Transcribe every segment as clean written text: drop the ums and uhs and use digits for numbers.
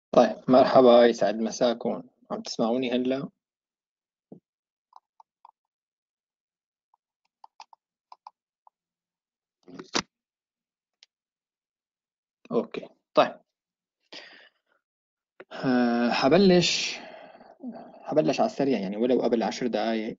طيب، مرحبا، يسعد مساكم. عم تسمعوني هلا؟ اوكي. طيب. حبلش على السريع، يعني ولو قبل 10 دقائق.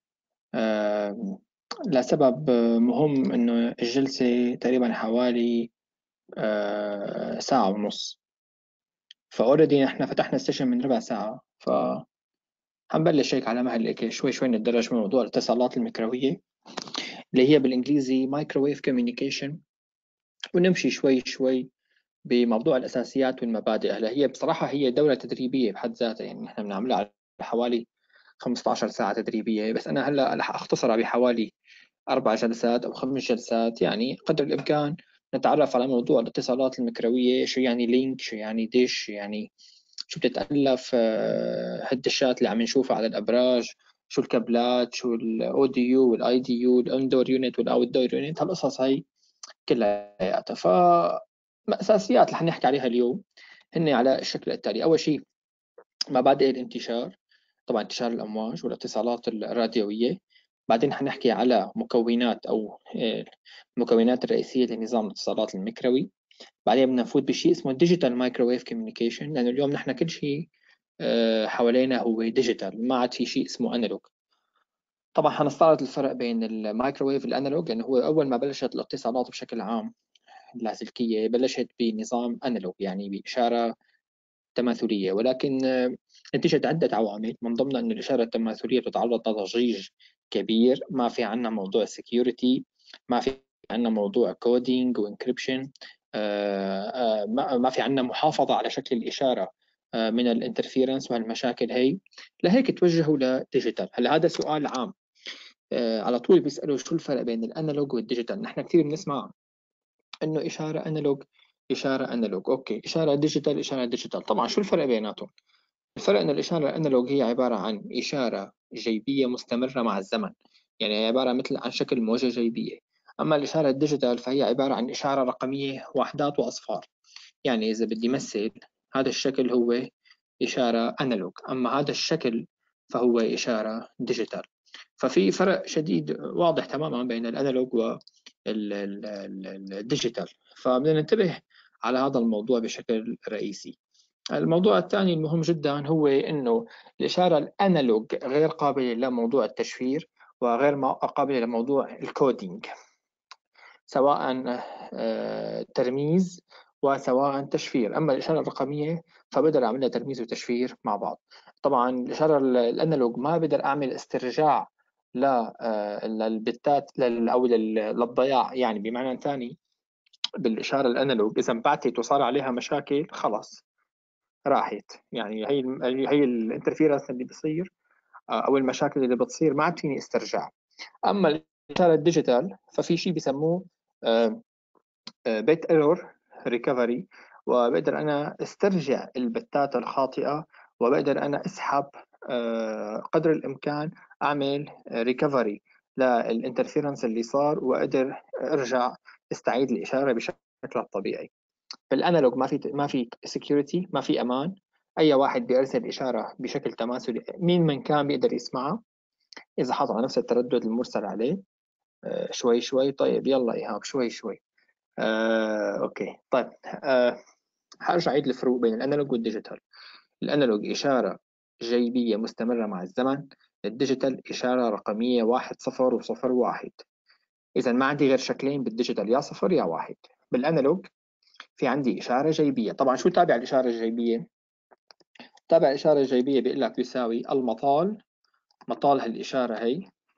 لسبب مهم، انه الجلسة تقريبا حوالي ساعة ونص. فاوريدي احنا فتحنا السيشن من ربع ساعة، حنبلش هيك على مهل، هيك شوي شوي نتدرج في موضوع الاتصالات الميكروية، اللي هي بالانجليزي مايكروويف كوميونيكيشن، ونمشي شوي شوي بموضوع الأساسيات والمبادئ. هلا هي بصراحة هي دورة تدريبية بحد ذاتها، يعني نحن بنعملها على حوالي 15 ساعة تدريبية، بس أنا هلا رح أختصرها بحوالي 4 جلسات أو 5 جلسات، يعني قدر الإمكان نتعرف على موضوع الاتصالات المكروية، شو يعني لينك، شو يعني ديش، شو يعني شو بتتألف هالدشات اللي عم نشوفها على الأبراج، شو الكابلات، شو الاوديو والاي دي يو، الاندور يونت والاوت دور يونت، هالقصص هي كلياتها. اساسيات اللي حنحكي عليها اليوم هن على الشكل التالي. اول شيء مبادئ الانتشار، طبعا انتشار الامواج والاتصالات الراديويه. بعدين حنحكي على مكونات او المكونات الرئيسيه لنظام الاتصالات الميكروي. بعدين بدنا نفوت بشيء اسمه ديجيتال مايكروويف كوميونيكيشن، لانه اليوم نحن كل شيء حوالينا هو ديجيتال، ما عاد في شيء اسمه انالوج. طبعا حنستعرض الفرق بين المايكروويف والانالوج، لانه هو اول ما بلشت الاتصالات بشكل عام اللاسلكية بلشت بنظام أنالوج، يعني بإشارة تماثلية، ولكن نتيجة عدة عوامل، من ضمنها أن الإشارة التماثلية تتعرض لضجيج كبير، ما في عنا موضوع السكيورتي، ما في عنا موضوع كودينج وانكريبشن، ما في عنا محافظة على شكل الإشارة من الانترفيرنس وهالمشاكل هي. لهيك توجهوا لديجيتال. هلا هذا سؤال عام، على طول بيسألوا شو الفرق بين الانالوج والديجيتال. نحن كثير بنسمع انه اشاره انالوج، اشاره انالوج، اوكي، اشاره ديجيتال، اشاره ديجيتال. طبعا شو الفرق بيناتهم؟ الفرق ان الاشاره الانالوج هي عباره عن اشاره جيبيه مستمره مع الزمن، يعني هي عباره مثل عن شكل موجه جيبيه. اما الاشاره الديجيتال فهي عباره عن اشاره رقميه، وحدات واصفار. يعني اذا بدي مثل، هذا الشكل هو اشاره انالوج، اما هذا الشكل فهو اشاره ديجيتال. ففي فرق شديد واضح تماما بين الانالوج والديجيتال، فبدنا ننتبه على هذا الموضوع بشكل رئيسي. الموضوع الثاني المهم جدا هو انه الاشاره الانالوج غير قابله لموضوع التشفير، وغير قابله لموضوع الكودينج، سواء ترميز وسواء تشفير. اما الاشاره الرقميه فبقدر اعمل لها ترميز وتشفير مع بعض. طبعا الاشاره الانالوج ما بقدر اعمل استرجاع للبتات او للضياع، يعني بمعنى ثاني بالاشاره الانالوج اذا انبعثت وصار عليها مشاكل خلاص راحت، يعني هي الانترفيرنس اللي بصير او المشاكل اللي بتصير ما عاد فيني استرجاع. اما الاشاره الديجيتال ففي شيء بسموه بيت ايرور ريكفري، وبقدر انا استرجع البتات الخاطئه، وبقدر انا اسحب قدر الامكان، اعمل ريكفري للانترفيرنس اللي صار، واقدر ارجع استعيد الاشاره بشكلها الطبيعي. في الانالوج ما في سكيورتي، ما في امان. اي واحد بيرسل اشاره بشكل تماثلي مين من كان بيقدر يسمعها اذا حط على نفس التردد المرسل عليه. شوي شوي، طيب يلا ايهاب، شوي شوي. اوكي طيب. حارجع اعيد الفروق بين الانالوج والديجيتال. الانالوج اشاره جيبيه مستمره مع الزمن، الديجيتال اشاره رقميه، واحد صفر وصفر واحد. اذا ما عندي غير شكلين بالديجيتال، يا صفر يا واحد. بالانالوج في عندي اشاره جيبيه. طبعا شو تابع الاشاره الجيبيه؟ تابع الاشاره الجيبيه بيقول لك يساوي المطال، مطال هالاشاره هي،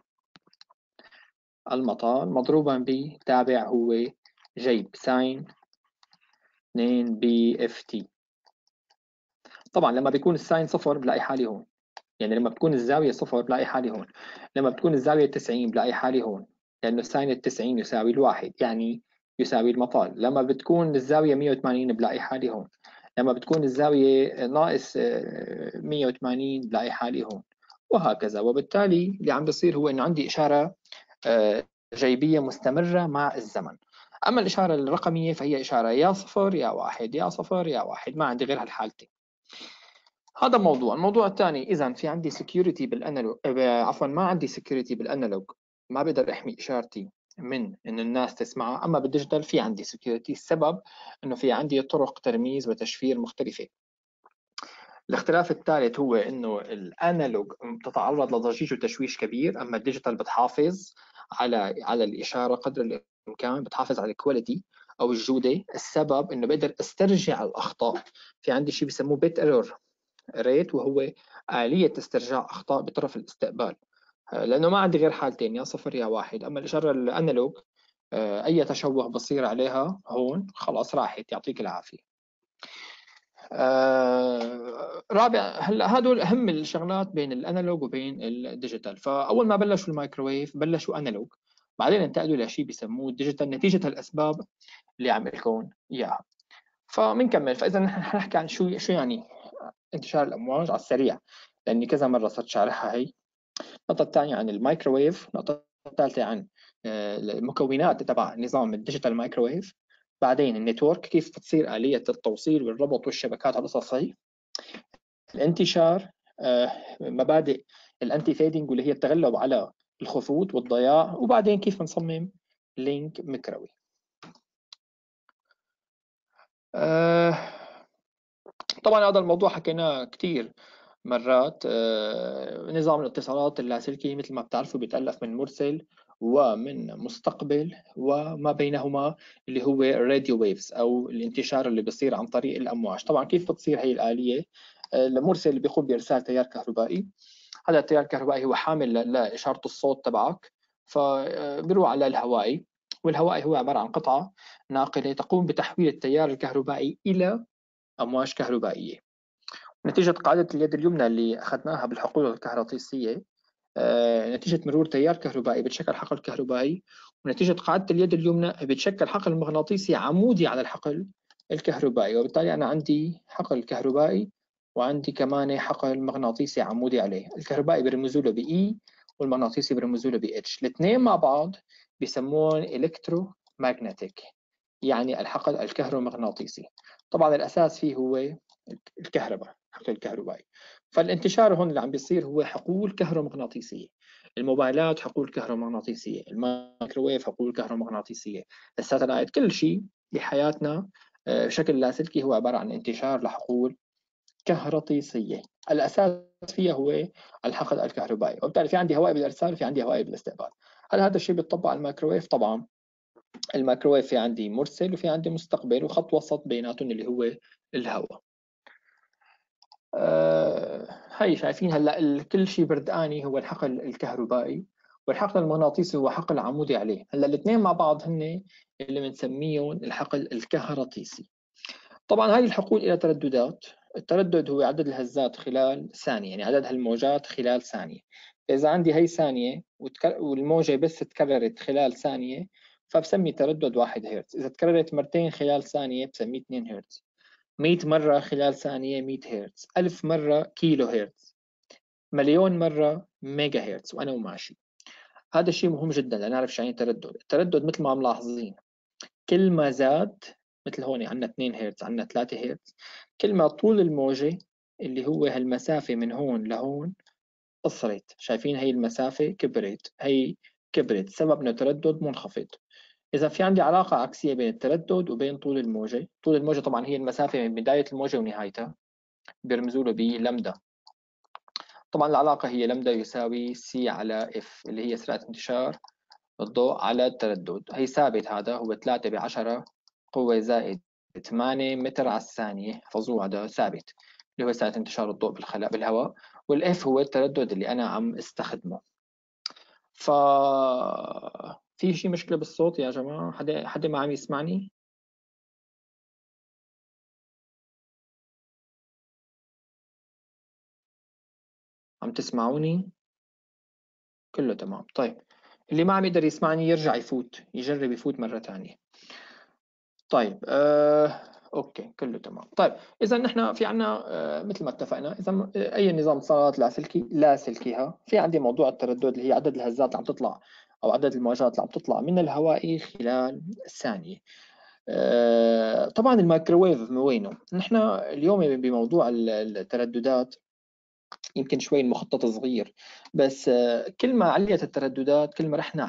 المطال مضروبا بتابع هو جيب ساين 2 بي اف تي. طبعا لما بيكون الساين صفر بلاقي حالي هون، يعني لما بتكون الزاوية صفر بلاقي حالي هون، لما بتكون الزاوية 90 بلاقي حالي هون، لأنه ساين ال90 يساوي الواحد، يعني يساوي المطال. لما بتكون الزاوية 180 بلاقي حالي هون، لما بتكون الزاوية ناقص 180 بلاقي حالي هون، وهكذا. وبالتالي اللي عم بيصير هو إنه عندي إشارة جيبية مستمرة مع الزمن. أما الإشارة الرقمية فهي إشارة يا صفر يا واحد، يا صفر يا واحد، ما عندي غير هالحالتين. هذا موضوع. الموضوع الثاني، اذا في عندي سكيورتي بالانالوج، عفوا ما عندي سكيورتي بالانالوج، ما بقدر احمي اشارتي من ان الناس تسمعها. اما بالديجيتال في عندي سكيورتي. السبب انه في عندي طرق ترميز وتشفير مختلفه. الاختلاف الثالث هو انه الانالوج تتعرض لضجيج وتشويش كبير، اما الديجيتال بتحافظ على الاشاره قدر الامكان، بتحافظ على الكواليتي او الجوده. السبب انه بقدر استرجع الاخطاء. في عندي شيء بسموه بيت ايرور ريت، وهو آلية استرجاع أخطاء بطرف الاستقبال، لأنه ما عندي غير حالتين، يا صفر يا واحد. أما الإشارة الأنالوج أي تشوه بصير عليها هون خلاص راحت، يعطيك العافية. رابع، هلا هدول أهم الشغلات بين الأنالوج وبين الديجيتال. فأول ما بلشوا الميكروويف بلشوا أنالوج، بعدين انتقلوا لشيء بيسموه الديجيتال نتيجة الأسباب اللي عم لكم إياها. فبنكمل. فإذا نحن حنحكي عن شو يعني انتشار الأمواج على السريع، لأني كذا مرة صرت شارحها هي. النقطة الثانية عن الميكروويف. النقطة الثالثة عن المكونات تبع نظام الديجيتال مايكروويف. بعدين النتورك، كيف بتصير آلية التوصيل والربط والشبكات على القصص هي. الانتشار، مبادئ الانتي فيدنج واللي هي التغلب على الخطوط والضياع. وبعدين كيف نصمم لينك مكروي. طبعا هذا الموضوع حكيناه كثير مرات. نظام الاتصالات اللاسلكي مثل ما بتعرفوا بيتألف من مرسل ومن مستقبل وما بينهما، اللي هو الراديو ويفز او الانتشار اللي بيصير عن طريق الامواج. طبعا كيف بتصير هي الآلية؟ المرسل اللي بيقوم بإرسال تيار كهربائي. هذا التيار الكهربائي هو حامل لإشارة الصوت تبعك، فبيروح على الهوائي. والهوائي هو عبارة عن قطعة ناقلة تقوم بتحويل التيار الكهربائي إلى أمواج كهربائية. نتيجة قاعدة اليد اليمنى اللي أخذناها بالحقول الكهربائية، نتيجة مرور تيار كهربائي بتشكل حقل كهربائي، ونتيجة قاعدة اليد اليمنى بتشكل حقل مغناطيسي عمودي على الحقل الكهربائي. وبالتالي أنا عندي حقل كهربائي وعندي كمان حقل مغناطيسي عمودي عليه. الكهربائي برمزوا له بإي والمغناطيسي برمزوا له بإتش. الاثنين مع بعض بيسمون إلكترو ماغنتيك، يعني الحقل الكهرومغناطيسي. طبعا الأساس فيه هو الكهرباء، الحقل الكهربائي. فالانتشار هون اللي عم بيصير هو حقول كهرومغناطيسية. الموبايلات حقول كهرومغناطيسية، الميكروويف حقول كهرومغناطيسية، الساتلايت، كل شيء بحياتنا بشكل لاسلكي هو عبارة عن انتشار لحقول كهرطيسية. الأساس فيها هو الحقل الكهربائي. وبالتالي في عندي هواء بالإرسال وفي عندي هواء بالاستقبال. هل هذا الشيء بيطبق على الميكروويف؟ طبعا الميكروويف في عندي مرسل وفي عندي مستقبل وخط وسط بيناتهم اللي هو الهواء. هاي شايفين هلا كل شيء بردقاني هو الحقل الكهربائي، والحقل المغناطيسي هو حقل عمودي عليه. هلا الاثنين مع بعض هن اللي بنسميهم الحقل الكهرطيسي. طبعا هاي الحقول لها ترددات. التردد هو عدد الهزات خلال ثانية، يعني عدد هالموجات خلال ثانية. إذا عندي هي ثانية والموجة بس تكررت خلال ثانية فبسمي تردد 1 هرتز. إذا تكررت مرتين خلال ثانية بسميه 2 هرتز. 100 مرة خلال ثانية 100 هرتز. 1000 مرة كيلو هرتز. مليون مرة ميجا هرتز. وأنا وماشي. هذا الشيء مهم جدا لنعرف شو يعني تردد. التردد مثل ما ملاحظين كل ما زاد، مثل هون عندنا 2 هرتز عندنا 3 هرتز، كل ما طول الموجة اللي هو هالمسافة من هون لهون قصرت. شايفين هي المسافة كبرت، هي كبرت، سبب انه تردد منخفض. إذا في عندي علاقة عكسية بين التردد وبين طول الموجة. طول الموجة طبعا هي المسافة من بداية الموجة ونهايتها، بيرمزوا له بلمدا. طبعا العلاقة هي لمدا يساوي سي على اف اللي هي سرعة انتشار الضوء على التردد. هي ثابت، هذا هو 3 ب10 قوة زائد 8 متر على الثانية. احفظوه هذا ثابت اللي هو سرعة انتشار الضوء بالخلاء بالهواء. والاف هو التردد اللي أنا عم استخدمه. ف في شيء مشكلة بالصوت يا جماعة؟ حدا ما عم يسمعني؟ عم تسمعوني؟ كله تمام. طيب اللي ما عم يقدر يسمعني يرجع يفوت، يجرب يفوت مرة ثانية. طيب اوكي كله تمام. طيب اذا نحن في عنا مثل ما اتفقنا، اذا اي نظام اتصالات لاسلكيها في عندي موضوع التردد اللي هي عدد الهزات اللي عم تطلع او عدد الموجات اللي عم تطلع من الهواء خلال ثانية. طبعا الميكروويف من وينه؟ نحن اليوم بموضوع الترددات يمكن شوي المخطط صغير، بس كل ما عليت الترددات كل ما رحنا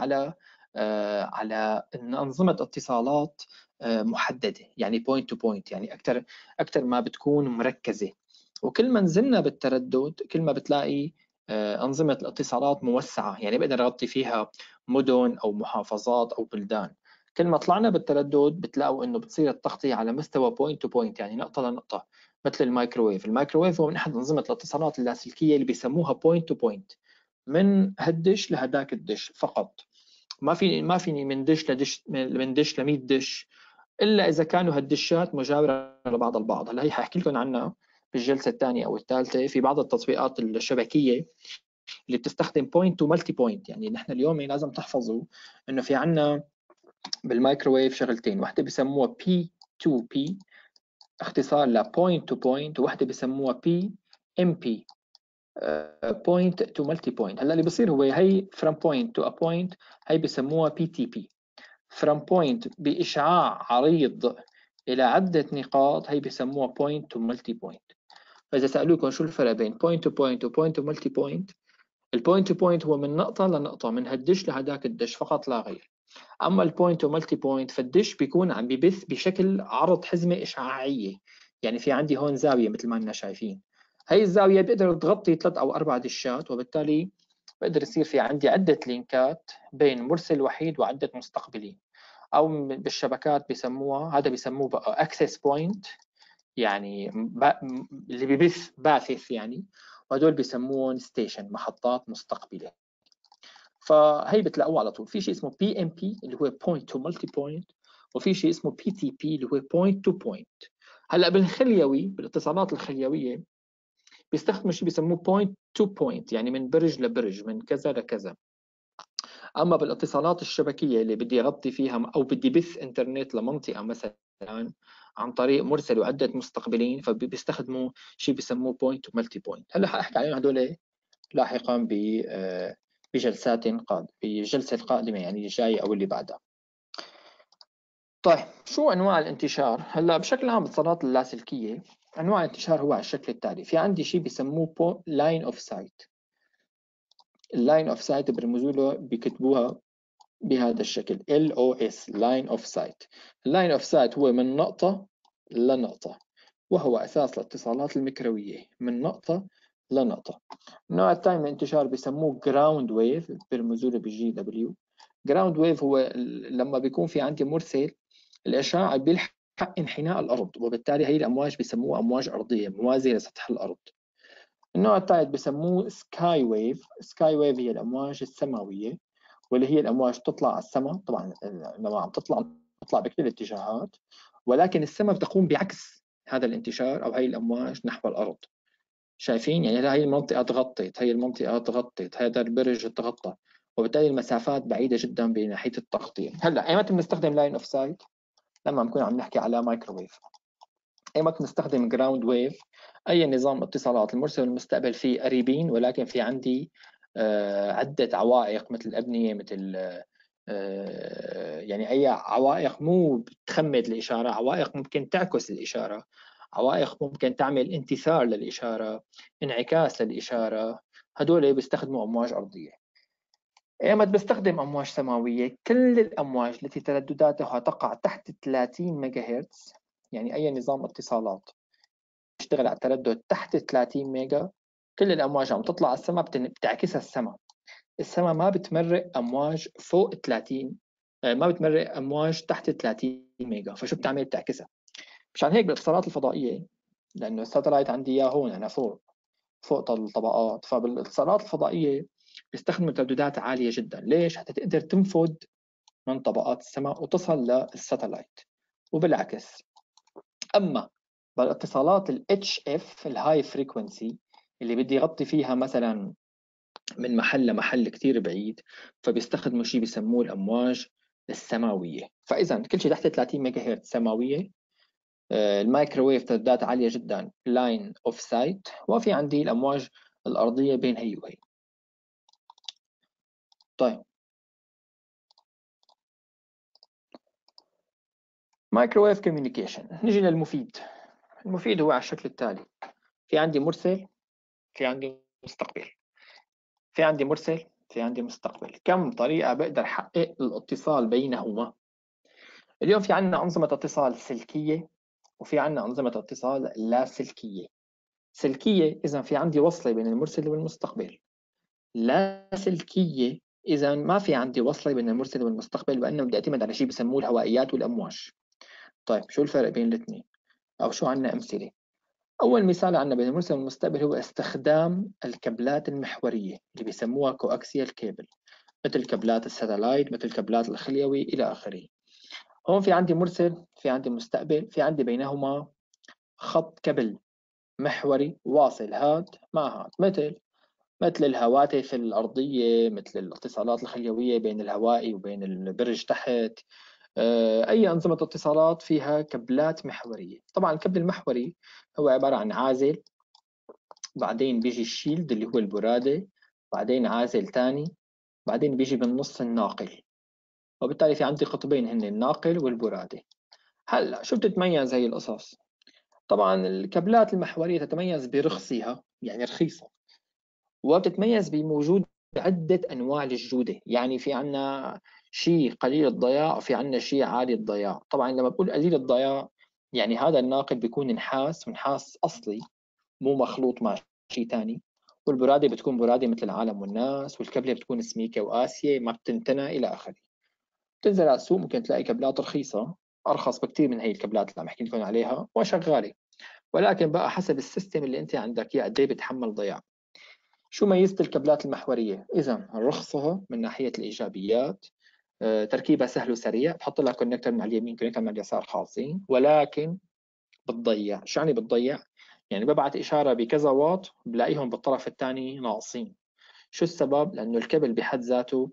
على إن أنظمة اتصالات محددة، يعني بوينت تو بوينت، يعني أكثر ما بتكون مركزة. وكل ما نزلنا بالتردد كل ما بتلاقي أنظمة الاتصالات موسعة، يعني بقدر أغطي فيها مدن أو محافظات أو بلدان. كل ما طلعنا بالتردد بتلاقوا إنه بتصير التغطية على مستوى بوينت تو بوينت، يعني نقطة لنقطة، مثل الميكروويف. الميكروويف هو من احد انظمه الاتصالات اللاسلكيه اللي بيسموها بوينت تو بوينت، من هالدش لهداك الدش فقط. ما فيني من دش لدش، من دش ل 100 دش، الا اذا كانوا هالدشات مجاوره لبعض البعض. هلا هي حاحكي لكم عنها بالجلسه الثانيه او الثالثه في بعض التطبيقات الشبكيه اللي بتستخدم بوينت تو مالتي بوينت. يعني نحن اليوم لازم تحفظوا انه في عندنا بالمايكروويف شغلتين، واحده بسموها بي تو بي اختصار ل point to point، وواحدة بسموها PMP point to multi point. هلا اللي بصير هو هي from point to a point، هي بسموها PTP from point بإشعاع عريض إلى عدة نقاط، هي بسموها point to multi point. فإذا سألوكم شو الفرق بين point to point و point to multi point، البوينت تو بوينت هو من نقطة لنقطة، من هالدش لهداك الدش فقط لا غير. اما البوينت تو مالتي بوينت فالدش بيكون عم ببث بشكل عرض حزمه اشعاعيه. يعني في عندي هون زاويه مثل ما لنا شايفين، هي الزاويه بقدر تغطي 3 أو 4 دشات، وبالتالي بقدر يصير في عندي عده لينكات بين مرسل وحيد وعده مستقبلين. او بالشبكات بيسموها، هذا بيسموه بقى اكسس بوينت، يعني اللي ببث باثث يعني، وهدول بيسموهم ستيشن، محطات مستقبله. فهي بتلاقوه على طول. في شيء اسمه بي ام بي اللي هو بوينت تو مالتي بوينت، وفي شيء اسمه بي تي بي اللي هو بوينت تو بوينت. هلا بالخليوي، بالاتصالات الخليويه بيستخدموا شيء بيسموه بوينت تو بوينت، يعني من برج لبرج، من كذا لكذا. اما بالاتصالات الشبكيه اللي بدي اغطي فيها او بدي بث انترنت لمنطقه مثلا عن طريق مرسل وعده مستقبلين، فبيستخدموا شيء بيسموه بوينت تو مالتي بوينت. هلا حاحكي عليهم هدول لاحقا بالجلسة القادمة، يعني الجاية أو اللي بعدها. طيب شو أنواع الانتشار؟ هلا بشكل عام بالاتصالات اللاسلكية أنواع الانتشار هو على الشكل التالي. في عندي شيء بيسموه لاين أوف سايت. اللاين أوف سايت برمزوا له بكتبوها بهذا الشكل LOS لاين أوف سايت. اللاين أوف سايت هو من نقطة لنقطة، وهو أساس الاتصالات المكروية، من نقطة لنقطة. النوع الثاني من الانتشار بيسموه جراوند ويف، بيرمزوا له بالجي دبليو. جراوند ويف هو لما بيكون في عندي مرسل الإشعاع بيلحق انحناء الأرض، وبالتالي هي الأمواج بيسموها أمواج أرضية موازية لسطح الأرض. النوع الثالث بيسموه سكاي ويف. سكاي ويف هي الأمواج السماوية، واللي هي الأمواج تطلع على السماء. طبعا لما عم تطلع بكل الاتجاهات، ولكن السماء بتقوم بعكس هذا الانتشار أو هي الأمواج نحو الأرض. شايفين؟ يعني هاي المنطقة تغطت، هاي المنطقة تغطت، هذا البرج تغطى، وبالتالي المسافات بعيدة جدا بناحية التغطية. هلا ايمتى بنستخدم لاين اوف سايت؟ لما نكون عم نحكي على مايكروويف. ايمتى بنستخدم جراوند ويف؟ اي نظام اتصالات المرسل والمستقبل فيه قريبين، ولكن في عندي عدة عوائق مثل الأبنية، مثل يعني أي عوائق مو بتخمد الإشارة، عوائق ممكن تعكس الإشارة، عوائق ممكن تعمل انتثار للإشارة، انعكاس للإشارة. هدول بيستخدموا أمواج أرضية. ايمت بستخدم أمواج سماوية؟ كل الأمواج التي تردداتها تقع تحت 30 ميجا هرتز، يعني أي نظام اتصالات يشتغل على تردد تحت 30 ميجا، كل الأمواج عم تطلع على السماء بتعكسها السماء. السماء ما بتمرق أمواج فوق 30، ما بتمرق أمواج تحت 30 ميجا. فشو بتعمل؟ بتعكسها. مشان هيك بالاتصالات الفضائية، لأنه الساتلايت عندي إياه هون أنا فوق الطبقات، فبالاتصالات الفضائية بيستخدموا ترددات عالية جدا. ليش؟ حتى تقدر تنفذ من طبقات السماء وتصل للساتلايت، وبالعكس. أما بالاتصالات ال HF الهاي فريكونسي اللي بدي يغطي فيها مثلا من محل لمحل كتير بعيد، فبيستخدموا شيء بيسموه الأمواج السماوية. فإذا كل شيء تحت 30 ميجا هرتز سماوية. المايكروويف ترددات عالية جدا لاين اوف سايت، وفي عندي الأمواج الأرضية بين هي وهي. طيب مايكروويف كوميونيكيشن. نجي للمفيد. المفيد هو على الشكل التالي: في عندي مرسل، في عندي مستقبل. في عندي مرسل، في عندي مستقبل. كم طريقة بقدر أحقق الاتصال بينهما؟ اليوم في عندنا أنظمة اتصال سلكية، وفي عندنا أنظمة اتصال لاسلكية. سلكية إذا في عندي وصلة بين المرسل والمستقبل. لاسلكية إذا ما في عندي وصلة بين المرسل والمستقبل، وإنما بدي أعتمد على شيء بسموه الهوائيات والأمواج. طيب شو الفرق بين الاثنين؟ أو شو عندنا أمثلة؟ أول مثال عندنا بين المرسل والمستقبل هو استخدام الكابلات المحورية اللي بيسموها كوأكسيال كيبل، مثل كابلات الساتلايت، مثل كابلات الخليوي إلى آخره. هون في عندي مرسل، في عندي مستقبل، في عندي بينهما خط كابل محوري واصل هاد مع هاد، مثل الهواتف الأرضية، مثل الاتصالات الخليوية بين الهوائي وبين البرج تحت. أي أنظمة اتصالات فيها كابلات محورية. طبعا الكابل المحوري هو عبارة عن عازل، بعدين بيجي الشيلد اللي هو البرادة، بعدين عازل تاني، بعدين بيجي بالنص الناقل. وبالتالي في عندي قطبين هن الناقل والبرادة. هلا شو بتتميز هي القصص؟ طبعا الكابلات المحورية تتميز برخصها، يعني رخيصة، وبتتميز بوجود عدة أنواع للجودة. يعني في عنا شيء قليل الضياع، وفي عنا شيء عالي الضياع. طبعا لما بقول قليل الضياع، يعني هذا الناقل بيكون نحاس، ونحاس أصلي مو مخلوط مع شيء ثاني. والبرادة بتكون برادة مثل العالم والناس، والكبلة بتكون سميكة وقاسية ما بتنتنى إلى آخره. تنزل على السوق ممكن تلاقي كابلات رخيصة أرخص بكثير من هي الكابلات اللي عم احكي لكم عليها وشغالة، ولكن بقى حسب السيستم اللي أنت عندك إياه قد إيه بتحمل ضياع. شو ميزة الكابلات المحورية؟ إذا رخصها من ناحية الإيجابيات، تركيبها سهل وسريع، بحط لها كونكتر من على اليمين كونكتر من اليسار خاصين، ولكن بتضيع. شو يعني بتضيع؟ يعني ببعت إشارة بكذا واط بلاقيهم بالطرف الثاني ناقصين. شو السبب؟ لأنه الكابل بحد ذاته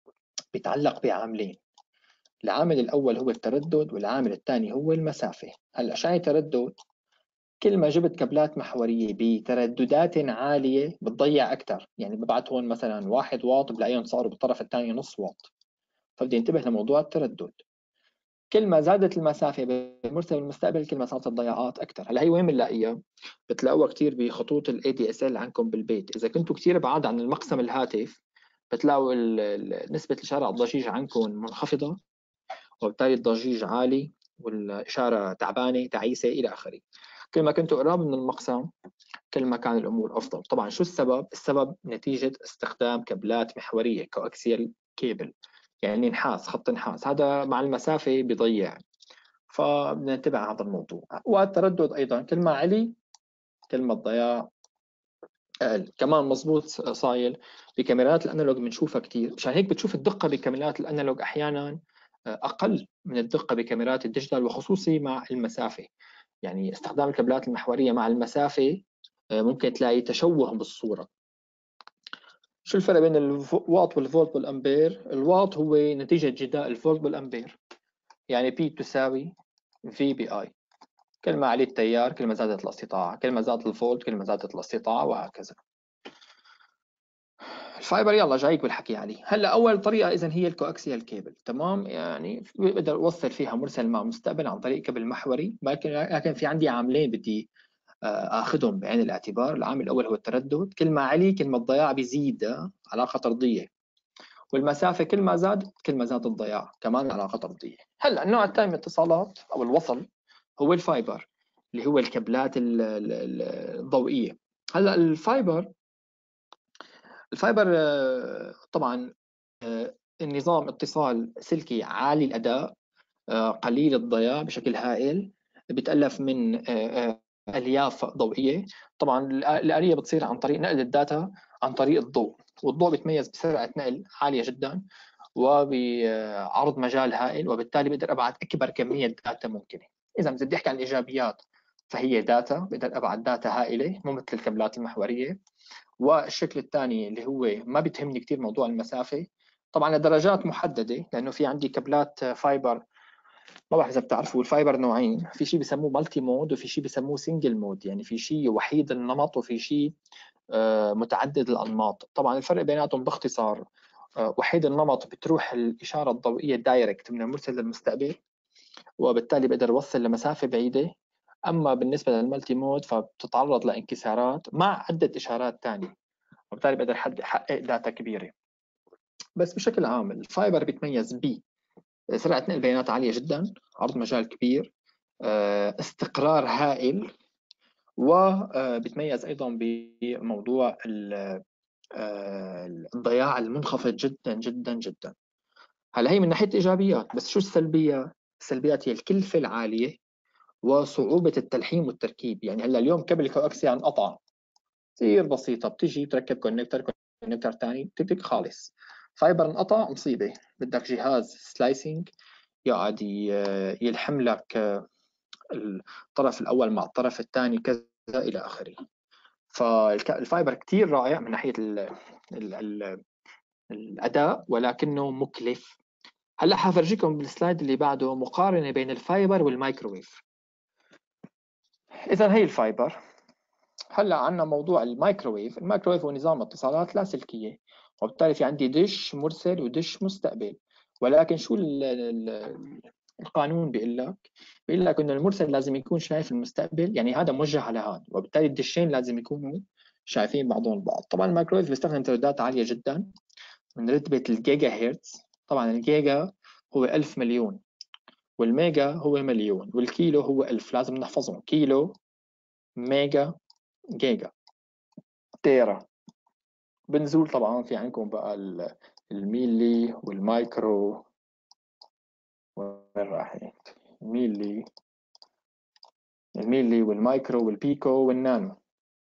بيتعلق بعاملين. العامل الأول هو التردد، والعامل الثاني هو المسافة. هلا شو يعني تردد؟ كل ما جبت كابلات محورية بترددات عالية بتضيع أكثر. يعني ببعت هون مثلا 1 واط بلاقيهم صاروا بالطرف الثاني نص واط، فبدي انتبه لموضوع التردد. كل ما زادت المسافة بين المرسل والمستقبل كل ما صارت الضياعات أكثر. هلا هي وين بنلاقيها؟ بتلاقوها كثير بخطوط ال ADSL عندكم بالبيت. إذا كنتوا كثير بعاد عن المقسم الهاتف بتلاقوا نسبة الإشارة على الضجيج عندكم منخفضة، وبالتالي الضجيج عالي والإشارة تعبانة تعيسة إلى آخره. كل ما كنتوا قراب من المقسم كل ما كان الأمور أفضل. طبعا شو السبب؟ السبب نتيجة استخدام كابلات محورية كوأكسيال كيبل، يعني نحاس، خط نحاس، هذا مع المسافة بيضيع. فبدنا ننتبه على هذا الموضوع. والتردد أيضا كل ما علي كل ما الضياع أقل. كمان مزبوط صايل بكاميرات الأنالوج بنشوفها كثير، مشان هيك بتشوف الدقة بكاميرات الأنالوج أحيانا أقل من الدقة بكاميرات الديجيتال، وخصوصي مع المسافة. يعني استخدام الكابلات المحورية مع المسافة ممكن تلاقي تشوه بالصورة. شو الفرق بين الواط والفولت والأمبير؟ الواط هو نتيجة جداء الفولت بالأمبير، يعني P تساوي V ب I. كل ما عليه التيار كل ما زادت الاستطاعة، كل ما زاد الفولت كل ما زادت الاستطاعة، وهكذا. الفايبر يلا جايك بالحكي عليه. هلا أول طريقة إذا هي الكوأكسيال كيبل، تمام؟ يعني بقدر أوصل فيها مرسل مع مستقبل عن طريق كابل محوري، لكن في عندي عاملين بدي اخذهم بعين الاعتبار. العامل الاول هو التردد، كل ما علي كل ما الضياع بيزيد، علاقه طرديه. والمسافه كل ما زادت كل ما زاد الضياع، كمان علاقه طرديه. هلا النوع الثاني من الاتصالات او الوصل هو الفايبر، اللي هو الكابلات الضوئيه. هلا الفايبر طبعا النظام اتصال سلكي عالي الاداء، قليل الضياع بشكل هائل، بيتألف من ألياف ضوئية. طبعا الآلية بتصير عن طريق نقل الداتا عن طريق الضوء، والضوء بيتميز بسرعة نقل عالية جدا وبعرض مجال هائل، وبالتالي بقدر أبعت أكبر كمية داتا ممكنة. إذا بدي أحكي عن الإيجابيات فهي داتا، بقدر أبعت داتا هائلة مو مثل الكابلات المحورية. والشكل الثاني اللي هو ما بتهمني كثير موضوع المسافة، طبعا لدرجات محددة، لأنه في عندي كابلات فايبر. ما بعرف اذا بتعرفوا الفايبر نوعين، في شيء بيسموه مالتي مود وفي شيء بيسموه سنجل مود، يعني في شيء وحيد النمط وفي شيء متعدد الانماط. طبعا الفرق بيناتهم باختصار وحيد النمط بتروح الاشاره الضوئيه دايركت من المرسل للمستقبل، وبالتالي بقدر يوصل لمسافة بعيدة. أما بالنسبة للمالتي مود فبتتعرض لانكسارات مع عدة إشارات ثانية، وبالتالي بقدر يحقق داتا كبيرة. بس بشكل عام الفايبر بيتميز بسرعة نقل بيانات عالية جدا، عرض مجال كبير، استقرار هائل، وبيتميز أيضا بموضوع الضياع المنخفض جدا جدا جدا. هلا هي من ناحية إيجابيات، بس شو السلبيات؟ السلبيات هي الكلفة العالية وصعوبة التلحيم والتركيب. يعني هلا اليوم كابل كوكسيال انقطع، كثير بسيطة، بتيجي تركب كونكتر ثاني تك خالص. فايبر انقطع مصيبة، بدك جهاز سلايسنج يقعد يلحم لك الطرف الأول مع الطرف الثاني كذا إلى آخره. فالفايبر كثير رائع من ناحية ال الأداء، ولكنه مكلف. هلا حفرجيكم بالسلايد اللي بعده مقارنة بين الفايبر والمايكروويف. إذا هي الفايبر. هلا عندنا موضوع المايكروويف. المايكروويف هو نظام اتصالات لاسلكية، وبالتالي في عندي دش مرسل ودش مستقبل. ولكن شو القانون بيقول لك؟ بيقول لك انه المرسل لازم يكون شايف المستقبل، يعني هذا موجه على هذا، وبالتالي الدشين لازم يكونوا شايفين بعضهم البعض. طبعا المايكروويف بيستخدم ترددات عالية جدا من رتبة الجيجا هرتز. طبعا الجيجا هو 1000 مليون، والميجا هو مليون، والكيلو هو 1000. لازم نحفظهم: كيلو، ميجا، جيجا، تيرا. بنزول طبعا في عندكم بقى الميلي والمايكرو، وين راحت؟ الميلي والمايكرو والبيكو والنانو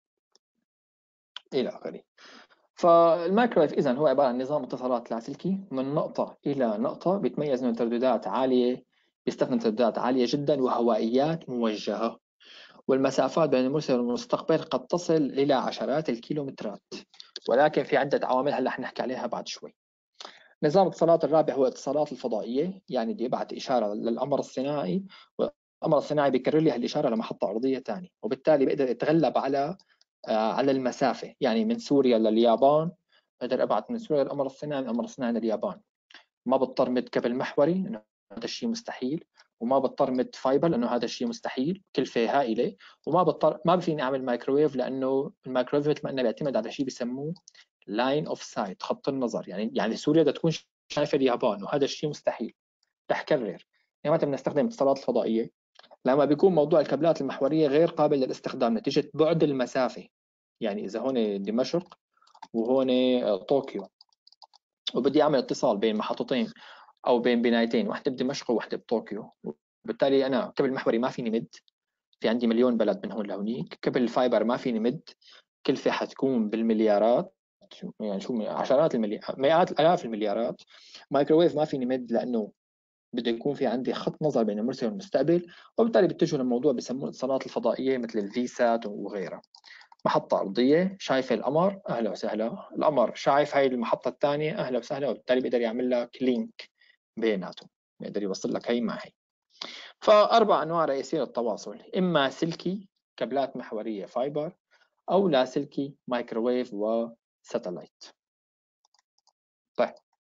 إلى آخره. فالمايكرويف إذن هو عبارة عن نظام اتصالات لاسلكي من نقطة إلى نقطة، بيتميز من ترددات عالية، بيستخدم ترددات عالية جدا وهوائيات موجهة، والمسافات بين المرسل والمستقبل قد تصل إلى عشرات الكيلومترات. ولكن في عدة عوامل هلا حنحكي عليها بعد شوي. نظام الاتصالات الرابع هو الاتصالات الفضائية، يعني بدي ابعث إشارة للقمر الصناعي، والقمر الصناعي بيكرر لي هالإشارة لمحطة أرضية ثانية، وبالتالي بقدر يتغلب على المسافة. يعني من سوريا لليابان بقدر ابعث من سوريا للقمر الصناعي، من القمر الصناعي لليابان. ما بضطر مد كابل محوري لأنه هذا الشيء مستحيل، وما بضطر مد فايبر لأنه هذا الشيء مستحيل، كلفة هائلة. ما فيني أعمل مايكروويف لأنه المايكروويف مثل ما قلنا بيعتمد على شيء بيسموه لاين اوف سايت، خط النظر. يعني سوريا بدها تكون شايفة اليابان، وهذا الشيء مستحيل. رح كرر. يعني متى بنستخدم الاتصالات الفضائية؟ لما بيكون موضوع الكابلات المحورية غير قابل للاستخدام نتيجة بعد المسافة. يعني إذا هون دمشق وهون طوكيو، وبدي أعمل اتصال بين محطتين او بين بنايتين، واحده بدمشق وواحده بطوكيو، وبالتالي انا كبل محوري ما فيني مد، في عندي مليون بلد من هون لهونيك. كبل الفايبر ما فيني مد، كلفه حتكون بالمليارات، يعني شو عشرات المليارات، مئات الالاف المليارات. مايكروويف ما فيني مد لانه بده يكون في عندي خط نظر بين المرسل والمستقبل، وبالتالي بيتجهوا للموضوع بسموه الاتصالات الفضائيه مثل الفيسات وغيرها. محطة أرضية شايفة القمر، أهلا وسهلا. القمر شايف هاي المحطة الثانية، أهلا وسهلا. وبالتالي بيقدر يعمل لك لينك بيناتهم، بيقدر يوصل لك هي مع هي. فأربع أنواع رئيسية للتواصل: إما سلكي كابلات محورية فايبر، أو لاسلكي مايكروويف وساتلايت. طيب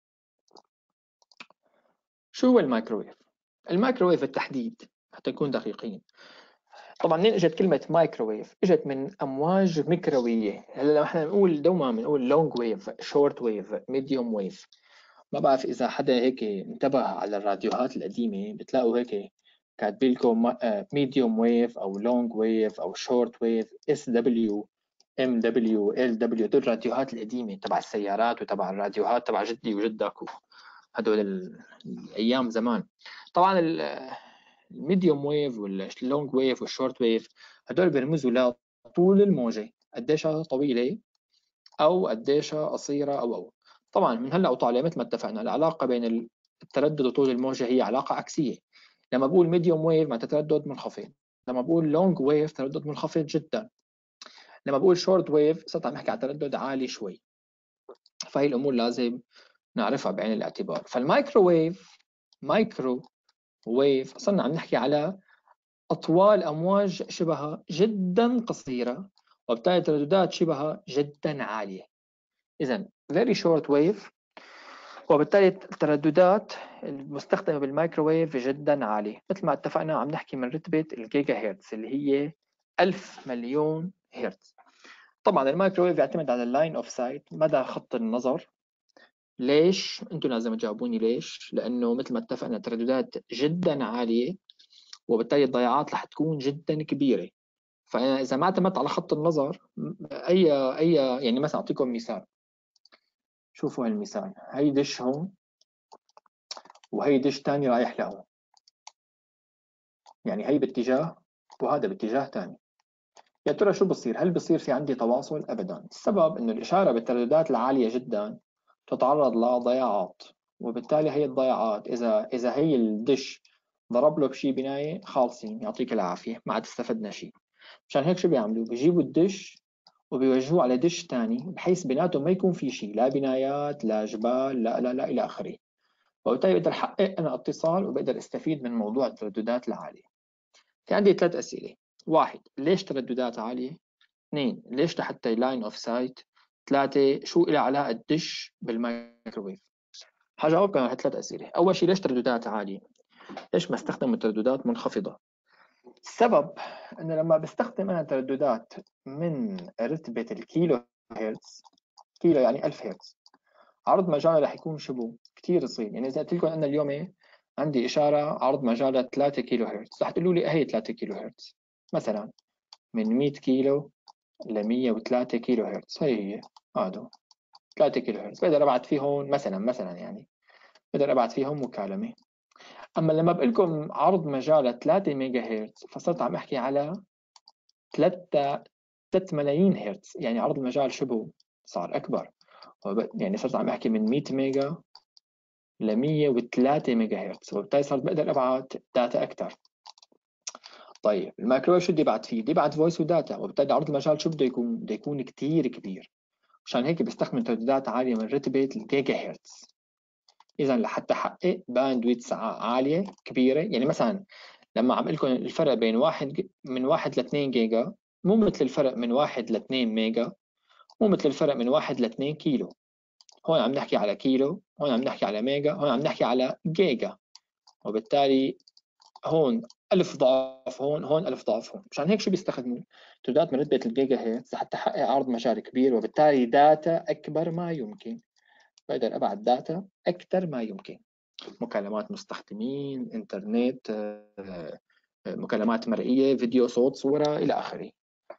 شو هو المايكروويف؟ المايكروويف بالتحديد حتى نكون دقيقين، طبعا منين اجت كلمة مايكروويف؟ اجت من امواج ميكرووية. هلا لما احنا بنقول دوما بنقول لونج ويف، شورت ويف، ميديوم ويف. ما بعرف اذا حدا هيك انتبه على الراديوهات القديمة، بتلاقوا هيك كاتبين لكم ميديوم ويف او لونج ويف او شورت ويف، اس دبليو، ام دبليو، ال دبليو. دول الراديوهات القديمة تبع السيارات وتبع الراديوهات تبع جدي وجدك، هدول الايام زمان. طبعا الميديوم ويف واللونج ويف والشورت ويف هدول بيرمزوا لطول الموجة، قديشها طويلة أو قديشها قصيرة أو. طبعا من هلا وطالع مثل ما اتفقنا العلاقة بين التردد وطول الموجة هي علاقة عكسية. لما بقول ميديوم ويف معناتها تردد منخفض، لما بقول لونج ويف تردد منخفض جدا، لما بقول شورت ويف صرت عم نحكي على تردد عالي شوي. فهي الأمور لازم نعرفها بعين الاعتبار. فالمايكروويف، مايكرو ويف، صرنا عم نحكي على أطوال أمواج شبهها جدا قصيرة، وبالتالي ترددات شبهها جدا عالية. إذا very short wave وبالتالي الترددات المستخدمة بالمايكروويف جدا عالية، مثل ما اتفقنا عم نحكي من رتبة الجيجا هرتز اللي هي 1000 مليون هرتز. طبعا المايكروويف يعتمد على اللاين اوف سايت، مدى خط النظر. ليش؟ انتم لازم تجاوبوني ليش؟ لانه مثل ما اتفقنا ترددات جدا عالية، وبالتالي الضياعات رح تكون جدا كبيرة. فانا اذا ما اعتمدت على خط النظر، اي يعني مثلا اعطيكم مثال. شوفوا هالمثال، هي دش هون وهي دش تاني رايح لهون، يعني هي باتجاه وهذا باتجاه تاني. يا ترى شو بصير؟ هل بصير في عندي تواصل؟ ابدا. السبب انه الاشاره بالترددات العاليه جدا تتعرض لضياعات، وبالتالي هي الضياعات اذا هي الدش ضرب له بشي بنايه، خالصين يعطيك العافيه، ما عاد استفدنا شيء. مشان هيك شو بيعملوا؟ بيجيبوا الدش وبيوجهوه على دش تاني، بحيث بيناتهم ما يكون في شيء، لا بنايات لا جبال لا الى اخره. وبالتالي بقدر احقق انا اتصال وبقدر استفيد من موضوع الترددات العاليه. في عندي 3 أسئلة. واحد، ليش ترددات عالية؟ اثنين، ليش لحتى لاين اوف سايت؟ ثلاثة، شو إلها علاقة الدش بالمايكروويف؟ حجاوبكم على 3 أسئلة. أول شيء، ليش ترددات عالية؟ ليش ما استخدم ترددات منخفضة؟ السبب إنه لما بستخدم أنا ترددات من رتبة الكيلو هرتز، كيلو يعني 1000 هرتز، عرض مجالها رح يكون شبه كثير صغير. يعني إذا قلت لكم أنا اليوم عندي إشارة عرض مجالها 3 كيلو هرتز، رح تقولوا لي هي 3 كيلو هرتز مثلا، من 100 كيلو ل 103 كيلو هرتز. هي هادو 3 كيلو هرتز، بقدر ابعت فيهم مثلا يعني بقدر ابعت فيهم مكالمه. اما لما بقول لكم عرض مجال 3 ميجا هرتز، فصرت عم احكي على 3 ملايين هرتز، يعني عرض المجال شبه صار اكبر. يعني صرت عم احكي من 100 ميجا ل 103 ميجا هرتز، وبالتالي صرت بقدر ابعت داتا اكثر. طيب الميكروويف شو بدي ابعت فيه؟ بدي ابعت فويس وداتا، وبالتالي عرض المجال شو بده يكون؟ بده يكون كثير كبير. عشان هيك بيستخدم ترددات عالية من رتبة الجيجا هرتز. إذا لحتى أحقق باندويتس عالية كبيرة، يعني مثلا لما عم لكم الفرق بين من 1 ل 2 جيجا، مو مثل الفرق من 1 ل 2 ميجا، مو مثل الفرق من 1 ل 2 كيلو. هون عم نحكي على كيلو، هون عم نحكي على ميجا، هون عم نحكي على جيجا. وبالتالي هون 1000 ضعف، هون 1000 ضعف هون. مشان هيك شو بيستخدموا؟ ترددات من رتبة الجيجا هرتز حتى أحقق عرض مجال كبير، وبالتالي داتا أكبر ما يمكن. بقدر ابعت داتا اكثر ما يمكن، مكالمات مستخدمين، انترنت، مكالمات مرئيه، فيديو، صوت، صوره، الى اخره.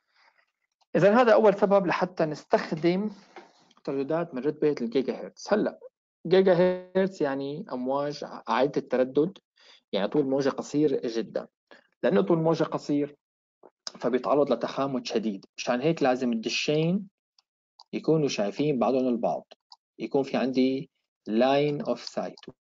اذا هذا اول سبب لحتى نستخدم ترددات من رتبه الجيجا هرتز. هلا جيجا هرتز يعني امواج عاليه التردد، يعني طول موجه قصير جدا. لانه طول موجه قصير فبيتعرض لتخامد شديد، مشان هيك لازم الدشين يكونوا شايفين بعضهم البعض، يكون في عندي لاين اوف سايت.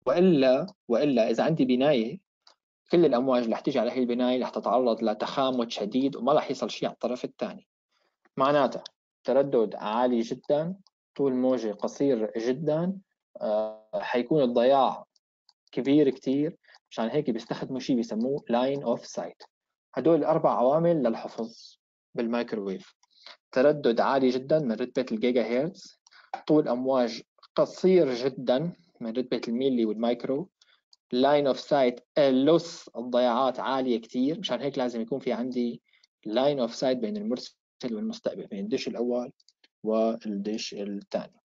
والا اذا عندي بنايه، كل الامواج اللي رح تيجي على هي البنايه رح تتعرض لتخامد شديد وما رح يصل شيء على الطرف الثاني. معناتها تردد عالي جدا، طول موجه قصير جدا، حيكون الضياع كبير كتير. مشان هيك بيستخدموا شيء بيسموه لاين اوف سايت. هدول 4 عوامل للحفظ بالمايكروويف: تردد عالي جدا من رتبة الجيجا هرتز، طول أمواج قصير جدا من رتبة الميلي والمايكرو، لاين اوف سايت اللوس الضياعات عالية كتير. مشان هيك لازم يكون في عندي لاين اوف سايت بين المرسل والمستقبل، بين الدش الأول والدش الثاني.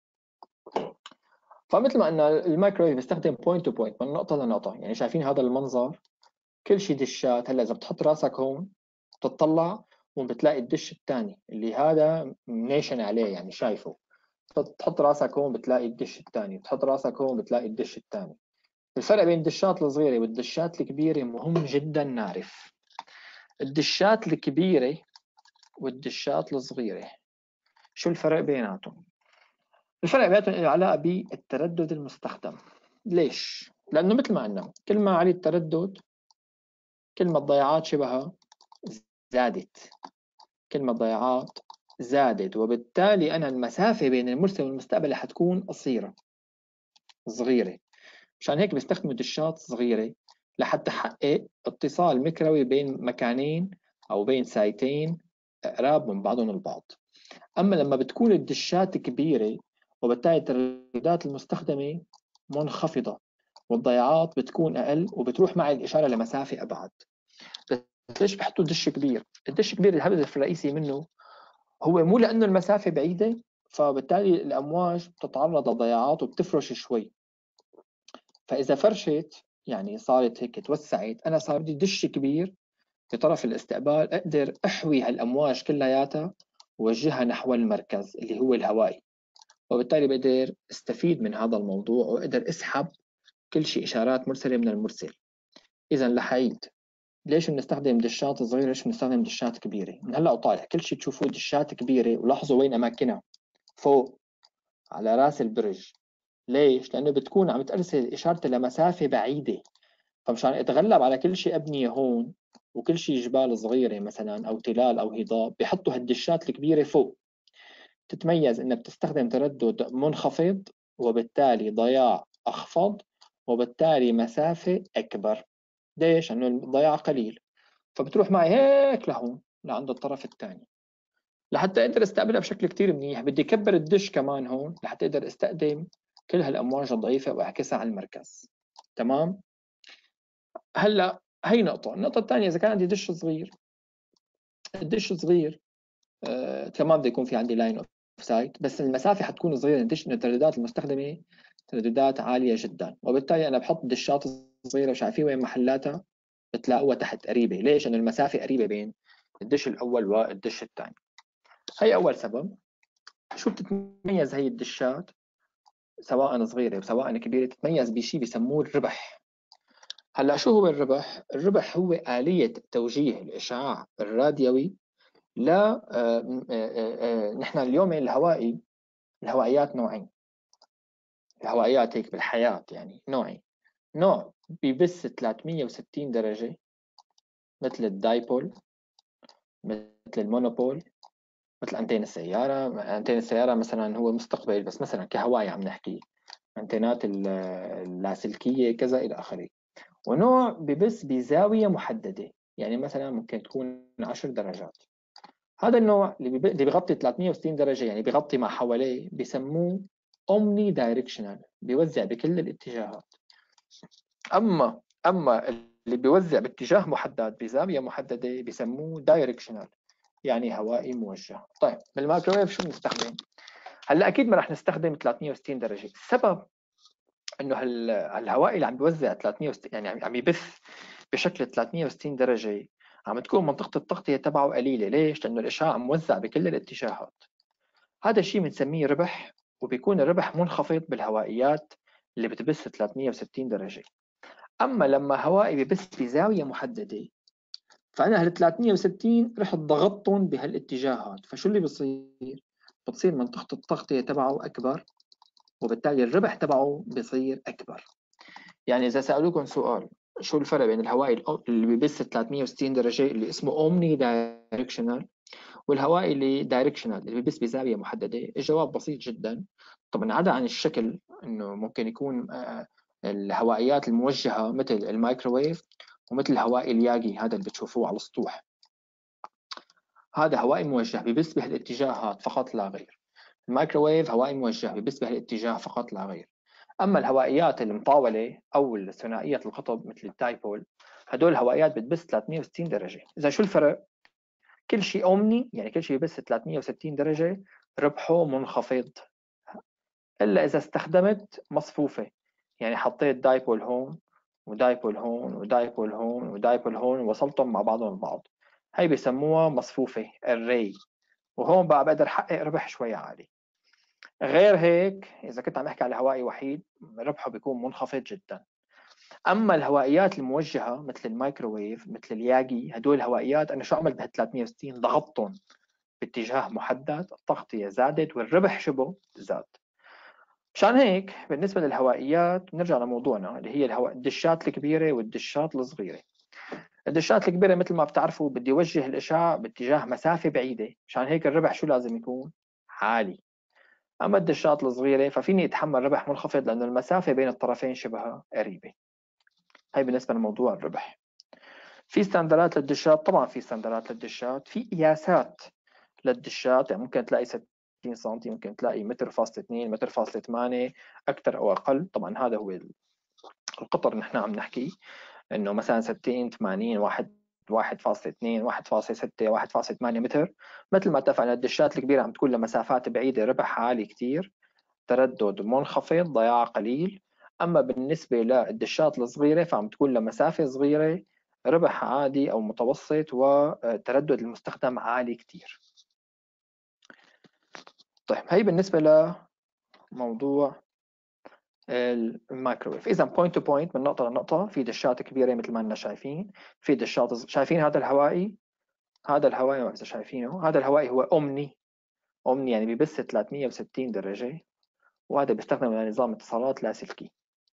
فمثل ما قلنا المايكرويف بيستخدم بوينت تو بوينت، من نقطة لنقطة. يعني شايفين هذا المنظر؟ كل شيء دشات. هلا إذا بتحط راسك هون تطلع وبتلاقي الدش الثاني اللي هذا نيشن عليه، يعني شايفه. تحط راسك هون بتلاقي الدش الثاني، تحط راسك هون بتلاقي الدش الثاني. الفرق بين الدشات الصغيرة والدشات الكبيرة مهم جدا نعرف. الدشات الكبيرة والدشات الصغيرة شو الفرق بيناتهم؟ الفرق بيناتهم له علاقة بالتردد المستخدم. ليش؟ لأنه مثل ما قلنا كل ما علي التردد كل ما الضياعات شبهها زادت، كل ما الضياعات زادت، وبالتالي أنا المسافة بين المرسل والمستقبل حتكون قصيرة صغيرة. مشان هيك بيستخدموا دشات صغيرة لحتى أحقق اتصال مكروي بين مكانين أو بين سايتين قراب من بعضهم البعض. أما لما بتكون الدشات كبيرة، وبالتالي الترددات المستخدمة منخفضة والضياعات بتكون أقل وبتروح مع الإشارة لمسافة أبعد. بس ليش بحطوا دش كبير؟ الدش كبير الهدف الرئيسي منه هو مو لأنه المسافة بعيدة فبالتالي الأمواج بتتعرض لضياعات وبتفرش شوي، فإذا فرشت يعني صارت هيك توسعت، أنا صار بدي دش كبير في طرف الاستقبال أقدر أحوي هالأمواج كلياتها ووجهها نحو المركز اللي هو الهوائي، وبالتالي بقدر استفيد من هذا الموضوع وأقدر أسحب كل شيء إشارات مرسلة من المرسل. إذا لحعيد ليش بنستخدم دشات صغيرة، ليش بنستخدم دشات كبيرة؟ من هلا وطالع كل شيء تشوفوه دشات كبيرة، ولاحظوا وين أماكنها، فوق على راس البرج. ليش؟ لأنه بتكون عم ترسل إشارتها لمسافة بعيدة، فمشان أتغلب على كل شيء أبنية هون وكل شيء جبال صغيرة مثلا أو تلال أو هضاب بيحطوا هالدشات الكبيرة فوق. تتميز إنها بتستخدم تردد منخفض وبالتالي ضياع أخفض وبالتالي مسافة أكبر. ليش؟ لأنه الضياع قليل، فبتروح معي هيك لهون لعند الطرف الثاني. لحتى اقدر استقبلها بشكل كتير منيح بدي كبر الدش كمان هون لحتى اقدر استخدم كل هالامواج الضعيفه واعكسها على المركز. تمام. هلا هي نقطه. النقطه الثانيه اذا كان عندي دش صغير، الدش صغير كمان بده يكون في عندي لاين اوف سايت، بس المسافه حتكون صغيره. الدش الترددات المستخدمه ترددات عاليه جدا، وبالتالي انا بحط دشات صغيره وشايفين وين محلاتها بتلاقوها تحت قريبه. ليش؟ لانه المسافه قريبه بين الدش الاول والدش الثاني. هي اول سبب. شو بتتميز هي الدشات سواء صغيره وسواء كبيره؟ تتميز بشيء بسموه الربح. هلا شو هو الربح؟ الربح هو آلية توجيه الإشعاع الراديوي ل نحن اليوم الهوائيات نوعين. الهوائيات هيك بالحياة يعني نوعين. نوع ببث 360 درجة مثل الدايبول، مثل المونوبول، مثل أنتين السيارة. أنتين السيارة مثلا هو مستقبل، بس مثلا كهواية عم نحكي أنتينات اللاسلكية كذا إلى آخره. ونوع ببث بزاوية محددة، يعني مثلا ممكن تكون 10 درجات. هذا النوع اللي بيغطي 360 درجة يعني بيغطي ما حواليه بسموه اومني دايركشنال، بيوزع بكل الاتجاهات. اما اللي بيوزع باتجاه محدد بزاوية محددة بسموه دايركشنال، يعني هوائي موجه. طيب بالمايكروويف شو بنستخدم؟ هلا اكيد ما راح نستخدم 360 درجة. السبب انه الهواء اللي عم بيوزع 360 يعني عم يبث بشكل 360 درجة عم تكون منطقة التغطية تبعه قليلة. ليش؟ لأنه الإشعاع موزع بكل الاتجاهات. هذا الشيء بنسميه ربح، وبيكون الربح منخفض بالهوائيات اللي بتبث 360 درجة. أما لما هوائي ببث بزاوية محددة فأنا هال 360 رحت ضغطتهم بهالاتجاهات، فشو اللي بصير؟ بتصير منطقة التغطية تبعه أكبر وبالتالي الربح تبعه بصير أكبر. يعني إذا سألوكم سؤال شو الفرق بين الهواء اللي بيبث 360 درجة اللي اسمه اومني دايركشنال والهواء اللي دايركشنال اللي بيبث بزاوية محددة، الجواب بسيط جدا. طبعا عدا عن الشكل انه ممكن يكون الهوائيات الموجهة مثل الميكروويف ومثل هواء الياغي هذا اللي بتشوفوه على السطوح، هذا هواء موجه ببث بهالاتجاهات فقط لا غير. الميكروويف هواء موجه ببث بهالاتجاه فقط لا غير. اما الهوائيات المطاوله او الثنائيه القطب مثل الدايبول، هدول الهوائيات بتبث 360 درجه. اذا شو الفرق؟ كل شيء اومني يعني كل شيء ببث 360 درجه ربحه منخفض، الا اذا استخدمت مصفوفه، يعني حطيت دايبول هون ودايبول هون ودايبول هون ودايبول هون ووصلتهم مع بعضهم البعض، هي بسموها مصفوفه الري، وهون بقى بقدر احقق ربح شوي عالي. غير هيك اذا كنت عم احكي على هوائي وحيد ربحه بيكون منخفض جدا. اما الهوائيات الموجهه مثل الميكروويف مثل الياغي، هدول الهوائيات انا شو عملت بهال 360 ضغطتهم باتجاه محدد، التغطيه زادت والربح شبه زاد. مشان هيك بالنسبه للهوائيات بنرجع لموضوعنا اللي هي الدشات الكبيره والدشات الصغيره. الدشات الكبيره مثل ما بتعرفوا بدي اوجه الاشعاع باتجاه مسافه بعيده، مشان هيك الربح شو لازم يكون؟ عالي. اما الدشات الصغيره ففيني اتحمل ربح منخفض لانه المسافه بين الطرفين شبه قريبه. هي بالنسبه لموضوع الربح. في ستاندرات للدشات، طبعا في ستاندرات للدشات، في قياسات للدشات، يعني ممكن تلاقي سم، ممكن تلاقي متر فاصلة 2 متر فاصلة 8 اكثر او اقل. طبعا هذا هو القطر اللي نحن عم نحكي، انه مثلا 60 80 1.2 1.6 1.8 متر. مثل ما اتفقنا الدشات الكبيره عم تكون لمسافات بعيده ربح عالي كثير، تردد منخفض، ضياع قليل. اما بالنسبه للدشات الصغيره فعم تكون لمسافه صغيره ربح عادي او متوسط، وتردد المستخدم عالي كثير. طيب هي بالنسبه لموضوع الميكروويف. اذا بوينت تو بوينت من نقطه لنقطه، في دشات كبيره مثل ما اننا شايفين، في دشات شايفين هذا الهوائي، هذا الهوائي اذا شايفينه، هذا الهوائي هو اومني. اومني يعني ببث 360 درجه، وهذا بيستخدم لنظام اتصالات لاسلكي.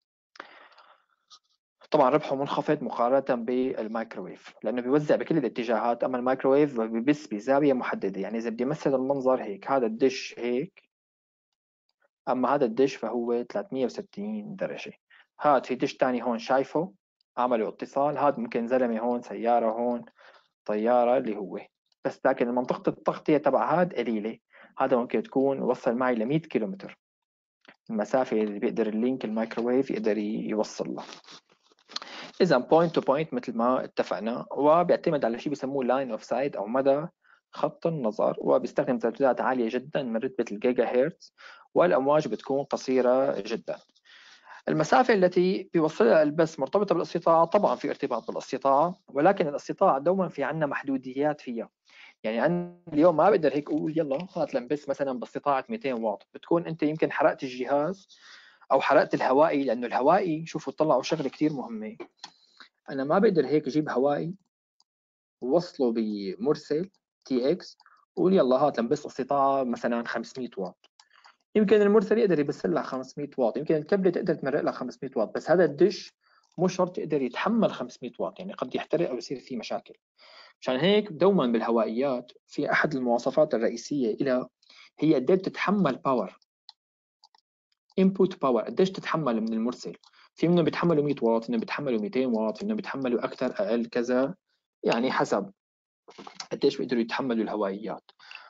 طبعا ربحه منخفض مقارنه بالميكروويف لانه بيوزع بكل الاتجاهات، اما الميكروويف ببث بزاويه محدده. يعني اذا بدي امثل المنظر هيك، هذا الدش هيك، اما هذا الدش فهو 360 درجه. هاد في دش ثاني هون شايفه، عملوا اتصال، هاد ممكن زلمه هون، سياره هون، طياره، اللي هو بس. لكن منطقه التغطيه تبع هاد قليله، هذا ممكن تكون وصل معي ل 100 كيلومتر المسافه اللي بيقدر اللينك الميكروويف يقدر يوصل لها. اذا بوينت تو بوينت مثل ما اتفقنا، وبيعتمد على شيء بسموه لاين اوف سايت او مدى خط النظر، وبيستخدم ترددات عاليه جدا من رتبه الجيجا هرتز، والامواج بتكون قصيره جدا. المسافة التي بيوصلها البث مرتبطة بالاستطاعة. طبعا في ارتباط بالاستطاعة، ولكن الاستطاعة دوما في عندنا محدوديات فيها. يعني أنا اليوم ما بقدر هيك أقول يلا هات لنبث مثلا باستطاعة 200 واط، بتكون أنت يمكن حرقت الجهاز أو حرقت الهوائي. لأنه الهوائي، شوفوا طلعوا شغلة كثير مهمة، أنا ما بقدر هيك أجيب هوائي ووصله بمرسل تي اكس وقول يلا هات لنبث استطاعة مثلا 500 واط. يمكن المرسل يقدر يبث لها 500 واط، يمكن الكبله تقدر تمرق لها 500 واط، بس هذا الدش مو شرط يقدر يتحمل 500 واط، يعني قد يحترق او يصير فيه مشاكل. عشان هيك دوما بالهوائيات في احد المواصفات الرئيسيه لها هي قديش تتحمل باور، انبوت باور، قديش تتحمل من المرسل. في منهم بيتحملوا 100 واط، في منهم بيتحملوا 200 واط، في منهم بيتحملوا اكثر اقل كذا، يعني حسب قديش بيقدروا يتحملوا الهوائيات.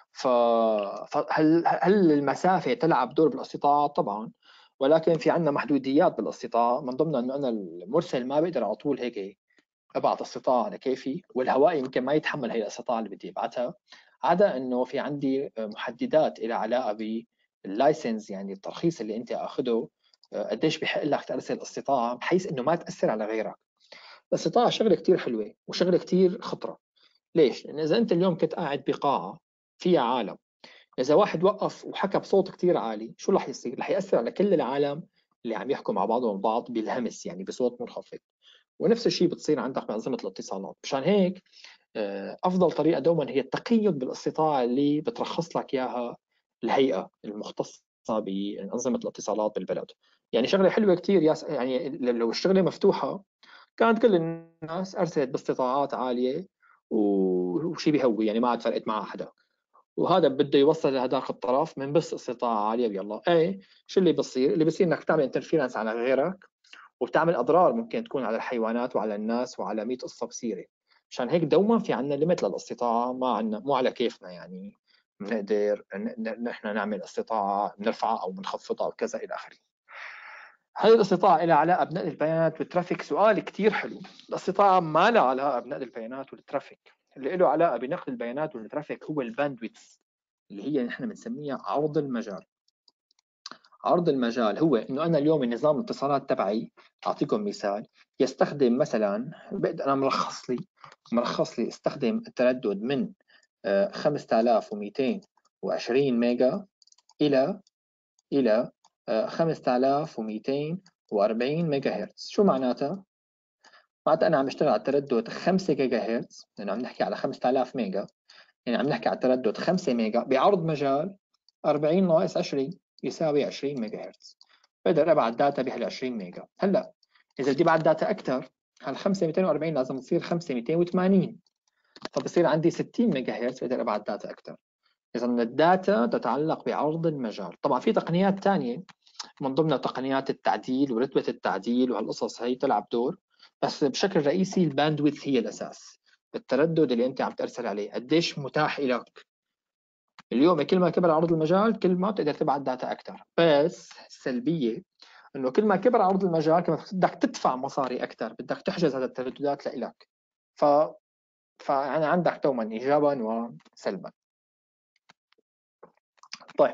فهل المسافة تلعب دور بالاستطاعة؟ طبعا، ولكن في عندنا محدوديات بالاستطاعة، من ضمنها انه انا المرسل ما بقدر على طول هيك ابعت استطاعة على كيفي، والهوائي يمكن ما يتحمل هي الاستطاعة اللي بدي ابعتها. عدا انه في عندي محددات لها علاقة باللايسنس، يعني الترخيص اللي انت اخذه، قديش بحق لك ترسل استطاعة بحيث انه ما تأثر على غيرك. الاستطاعة شغلة كتير حلوة وشغلة كتير خطرة. ليش؟ لأن إذا أنت اليوم كنت قاعد بقاعة فيها عالم، إذا واحد وقف وحكى بصوت كتير عالي، شو رح يصير؟ رح يأثر على كل العالم اللي عم يحكوا مع بعضهم البعض بالهمس، يعني بصوت منخفض. ونفس الشيء بتصير عندك بأنظمة الاتصالات. مشان هيك أفضل طريقة دوما هي التقيد بالاستطاعة اللي بترخص لك إياها الهيئة المختصة بأنظمة الاتصالات بالبلد. يعني شغلة حلوة كتير، يعني لو الشغلة مفتوحة كانت كل الناس ارسلت باستطاعات عاليه وشي بيهوي، يعني ما عاد فرقت مع حدا. وهذا بده يوصل لهذاك الطرف من بس استطاعه عاليه بيلا ايه. شو اللي بصير؟ اللي بصير انك بتعمل انترفيرنس على غيرك، وبتعمل اضرار ممكن تكون على الحيوانات وعلى الناس وعلى 100 قصه بصيره. مشان هيك دوما في عندنا ليميت للاستطاعه، ما عندنا مو على كيفنا، يعني بنقدر نحن نعمل استطاعه نرفعها او بنخفضها وكذا الى اخره. هل الاستطاعة لها علاقة بنقل البيانات والترافيك؟ سؤال كتير حلو. الاستطاعة ما لها علاقة بنقل البيانات والترافيك، اللي له علاقة بنقل البيانات والترافيك هو الباندويث، اللي هي نحن بنسميها عرض المجال. عرض المجال هو انه انا اليوم النظام الاتصالات تبعي، اعطيكم مثال، يستخدم مثلا، انا مرخص لي استخدم التردد من 5220 ميجا الى 5240 ميجا هرتز. شو معناتها؟ معناتها انا عم بشتغل على تردد 5 جيجا هرتز، لانه عم نحكي على 5000 ميجا، يعني عم نحكي على تردد 5 ميجا بعرض مجال 40 ناقص 20 يساوي 20 ميجا هرتز. بقدر ابعت داتا بهال 20 ميجا. هلا اذا بدي ابعت داتا اكثر، هال 5 240 لازم تصير 5 280، فبصير عندي 60 ميجا هرتز بقدر ابعت داتا اكثر. اذا الداتا تتعلق بعرض المجال. طبعا في تقنيات ثانيه من ضمن تقنيات التعديل ورتبة التعديل وهالقصص هي تلعب دور، بس بشكل رئيسي الباندويث هي الأساس. التردد اللي أنت عم ترسل عليه قديش متاح لك اليوم كل ما كبر عرض المجال كل ما بتقدر تبعت داتا اكثر، بس السلبيه انه كل ما كبر عرض المجال كل ما بدك تدفع مصاري اكثر، بدك تحجز هذا الترددات لإلك. ف فيعني عندك دوما ايجابا وسلبا. طيب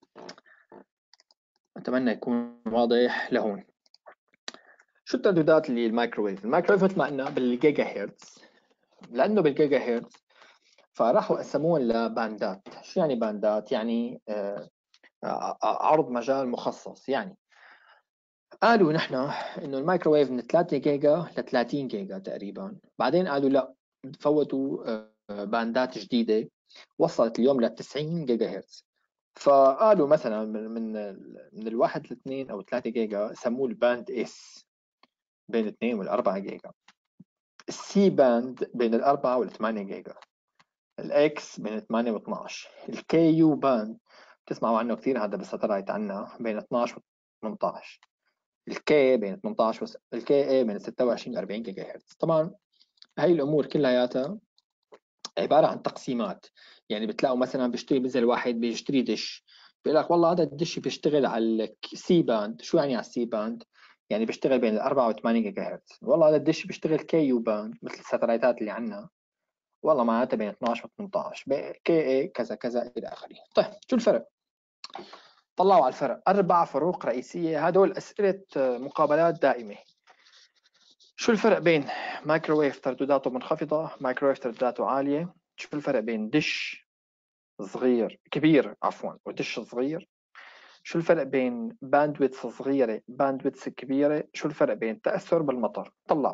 اتمنى يكون واضح لهون. شو الترددات اللي المايكروويف؟ المايكروويف مثل ما قلنا بالجيجا هرتز، لانه بالجيجا هرتز فراحوا قسموهم لباندات. شو يعني باندات؟ يعني عرض مجال مخصص. يعني قالوا نحن انه المايكروويف من 3 جيجا ل 30 جيجا تقريبا، بعدين قالوا لا، فوتوا باندات جديده وصلت اليوم ل 90 جيجا هرتز. فقالوا مثلا من الواحد لاثنين او 3 جيجا سموه الباند اس، بين 2 وال 4 جيجا. السي باند بين ال 4 وال 8 جيجا. الاكس بين 8 و 12. الكي يو باند بتسمعوا عنه كثير، هذا بالستلايت عنا بين 12 و 18. الكي بين 18 الكي اي بين 26 و 40 جيجا هرتز. طبعا هاي الامور كلياتها عباره عن تقسيمات. يعني بتلاقوا مثلا بيشتري مثل واحد بيشتري دش، بيقول لك والله هذا الدش بيشتغل على السي باند. شو يعني على السي باند؟ يعني بيشتغل بين ال 4 و 8 جيجا هرتز. والله هذا الدش بيشتغل كي يو باند مثل الساتلايتات اللي عندنا، والله معناتها بين 12 و 18 كي اي كذا كذا الى اخره. طيب شو الفرق؟ طلعوا على الفرق 4 فروق رئيسيه، هدول اسئله مقابلات دائمه. شو الفرق بين مايكروويف تردداته منخفضه، مايكروويف تردداته عاليه؟ شو الفرق بين دش صغير كبير عفوا ودش صغير؟ شو الفرق بين باندويث صغيره باندويث كبيره؟ شو الفرق بين التاثر بالمطر؟ طلعوا.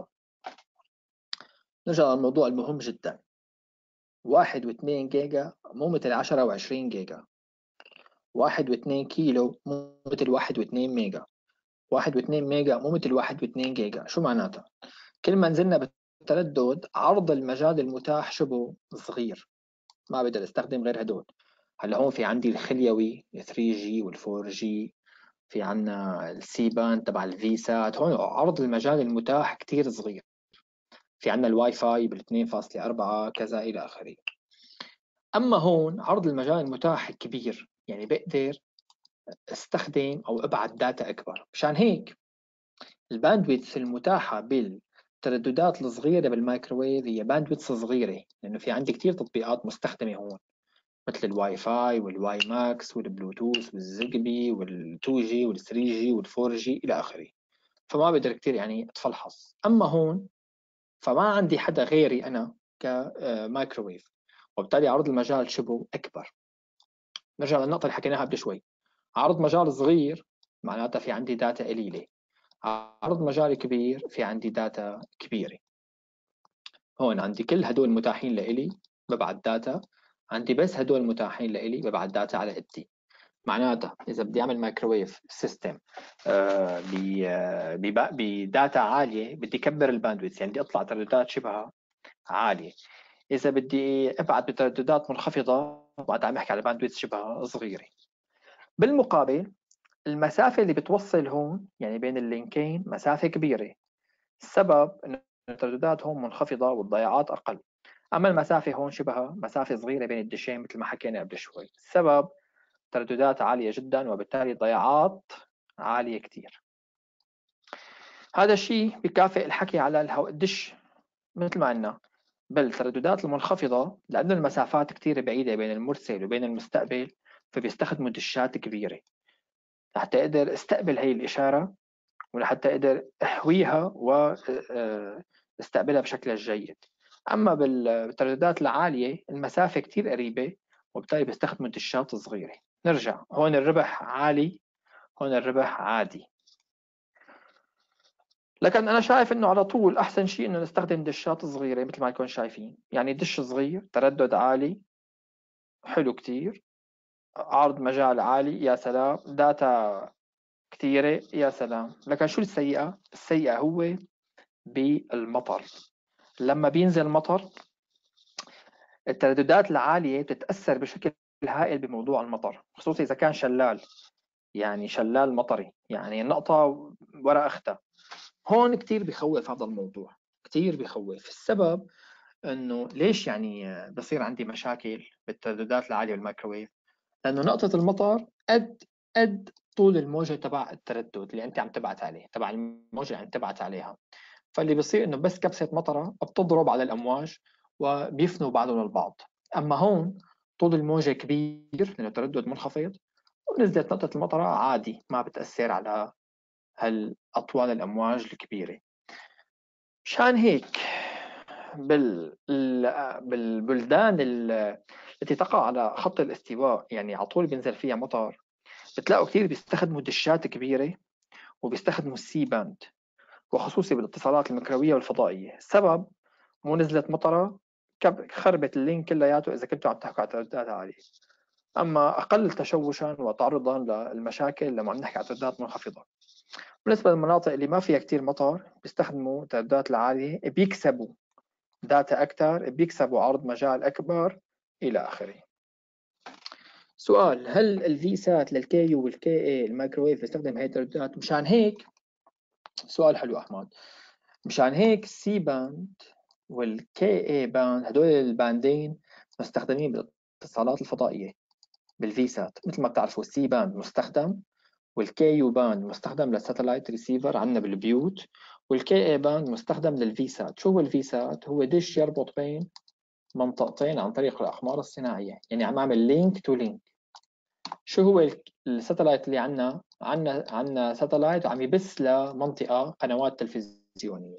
نرجع للموضوع المهم جدا. 1 و2 جيجا مو مثل 10 و20 جيجا. 1 و2 كيلو مو مثل 1 و2 ميجا. 1 و2 ميجا مو مثل 1 و2 جيجا. شو معناتها؟ كل ما نزلنا بالتردد عرض المجال المتاح شبه صغير، ما بقدر استخدم غير هدول. هلا هون في عندي الخليوي 3G وال4G، في عنا السي بان تبع الفيسات. هون عرض المجال المتاح كتير صغير. في عنا الواي فاي بال 2.4 كذا الى اخره. اما هون عرض المجال المتاح كبير، يعني بقدر استخدم او ابعت داتا اكبر. مشان هيك الباندويث المتاحه بالترددات الصغيره بالمايكروويف هي باندويث صغيره، لانه في عندي كثير تطبيقات مستخدمه هون، مثل الواي فاي والواي ماكس والبلوتوث والزيجبي وال2 جي وال3 جي وال4 جي الى اخره. فما بقدر كثير يعني اتفلحص. اما هون فما عندي حدا غيري انا كمايكروويف، وبالتالي عرض المجال شبه اكبر. نرجع للنقطه اللي حكيناها قبل شوي. عرض مجال صغير معناتها في عندي داتا قليله، عرض مجال كبير في عندي داتا كبيره. هون عندي كل هدول متاحين لإلي ببعت داتا، عندي بس هدول متاحين لإلي ببعت داتا على قدي. معناتها اذا بدي اعمل مايكروويف سيستم بداتا عاليه بدي كبر الباندويث، يعني بدي اطلع ترددات شبه عاليه. اذا بدي ابعت بترددات منخفضه بعد عم احكي على باندويث شبه صغيره. بالمقابل المسافه اللي بتوصل هون يعني بين اللينكين مسافه كبيره. السبب انه الترددات هون منخفضه والضياعات اقل، اما المسافه هون شبه مسافه صغيره بين الدشين مثل ما حكينا قبل شوي. السبب ترددات عالية جدا وبالتالي ضياعات عالية كتير. هذا الشيء بكافئ الحكي على الدش مثل ما قلنا بالترددات المنخفضة، لأن المسافات كتير بعيدة بين المرسل وبين المستقبل، فبيستخدموا دشات كبيرة لحتى أقدر استقبل هي الإشارة ولحتى أقدر أحويها واستقبلها بشكل جيد. أما بالترددات العالية المسافة كتير قريبة وبالتالي بيستخدموا دشات صغيرة. نرجع هون الربح عالي، هون الربح عادي. لكن انا شايف انه على طول احسن شيء انه نستخدم دشات صغيره مثل ما نكون شايفين. يعني دش صغير تردد عالي حلو كتير، عرض مجال عالي يا سلام، داتا كتيره يا سلام. لكن شو السيئه؟ السيئه هو بالمطر. لما بينزل مطر الترددات العاليه بتتاثر بشكل هائل بموضوع المطر، خصوصا اذا كان شلال، يعني شلال مطري، يعني نقطه ورا اختها. هون كتير بخوف هذا الموضوع، كتير بخوف. السبب انه ليش يعني بصير عندي مشاكل بالترددات العاليه والمايكروويف؟ لانه نقطه المطر قد طول الموجه تبع التردد اللي انت عم تبعت عليه، تبع الموجه اللي عم تبعت عليها. فاللي بيصير انه بس كبسه مطره بتضرب على الامواج وبيفنوا بعضهم البعض. اما هون طول الموجه كبير لانه تردد منخفض، ونزلت نقطه المطره عادي ما بتاثر على هالاطوال الامواج الكبيره. مشان هيك بالبلدان التي تقع على خط الاستواء، يعني على طول بينزل فيها مطر، بتلاقوا كثير بيستخدموا دشات كبيرة وبيستخدموا السي باند، وخصوصي بالاتصالات الميكروية والفضائية. السبب مو نزلت مطرة خربت اللينك كلياته إذا كنتوا عم تحكوا على ترددات عالية. أما أقل تشوشا وتعرضا للمشاكل لما عم نحكي على ترددات منخفضة. بالنسبة للمناطق اللي ما فيها كثير مطر بيستخدموا الترددات العالية، بيكسبوا داتا أكثر، بيكسبوا عرض مجال أكبر إلى آخره. سؤال: هل الفي سات للكي يو والكي اي الميكروويف بيستخدم هي الترددات؟ مشان هيك، سؤال حلو أحمد. مشان هيك السي باند والكي اي باند هدول الباندين مستخدمين بالاتصالات الفضائية بالفي سات. مثل ما بتعرفوا السي باند مستخدم، والكي يو باند مستخدم للساتلايت ريسيفر عندنا بالبيوت، والكي اي باند مستخدم للفي سات. شو هو الفي سات؟ هو دش يربط بين منطقتين عن طريق الأقمار الصناعية، يعني عم أعمل لينك تو لينك. شو هو الساتلايت اللي عنا ساتلايت عم يبث لمنطقة قنوات تلفزيونية.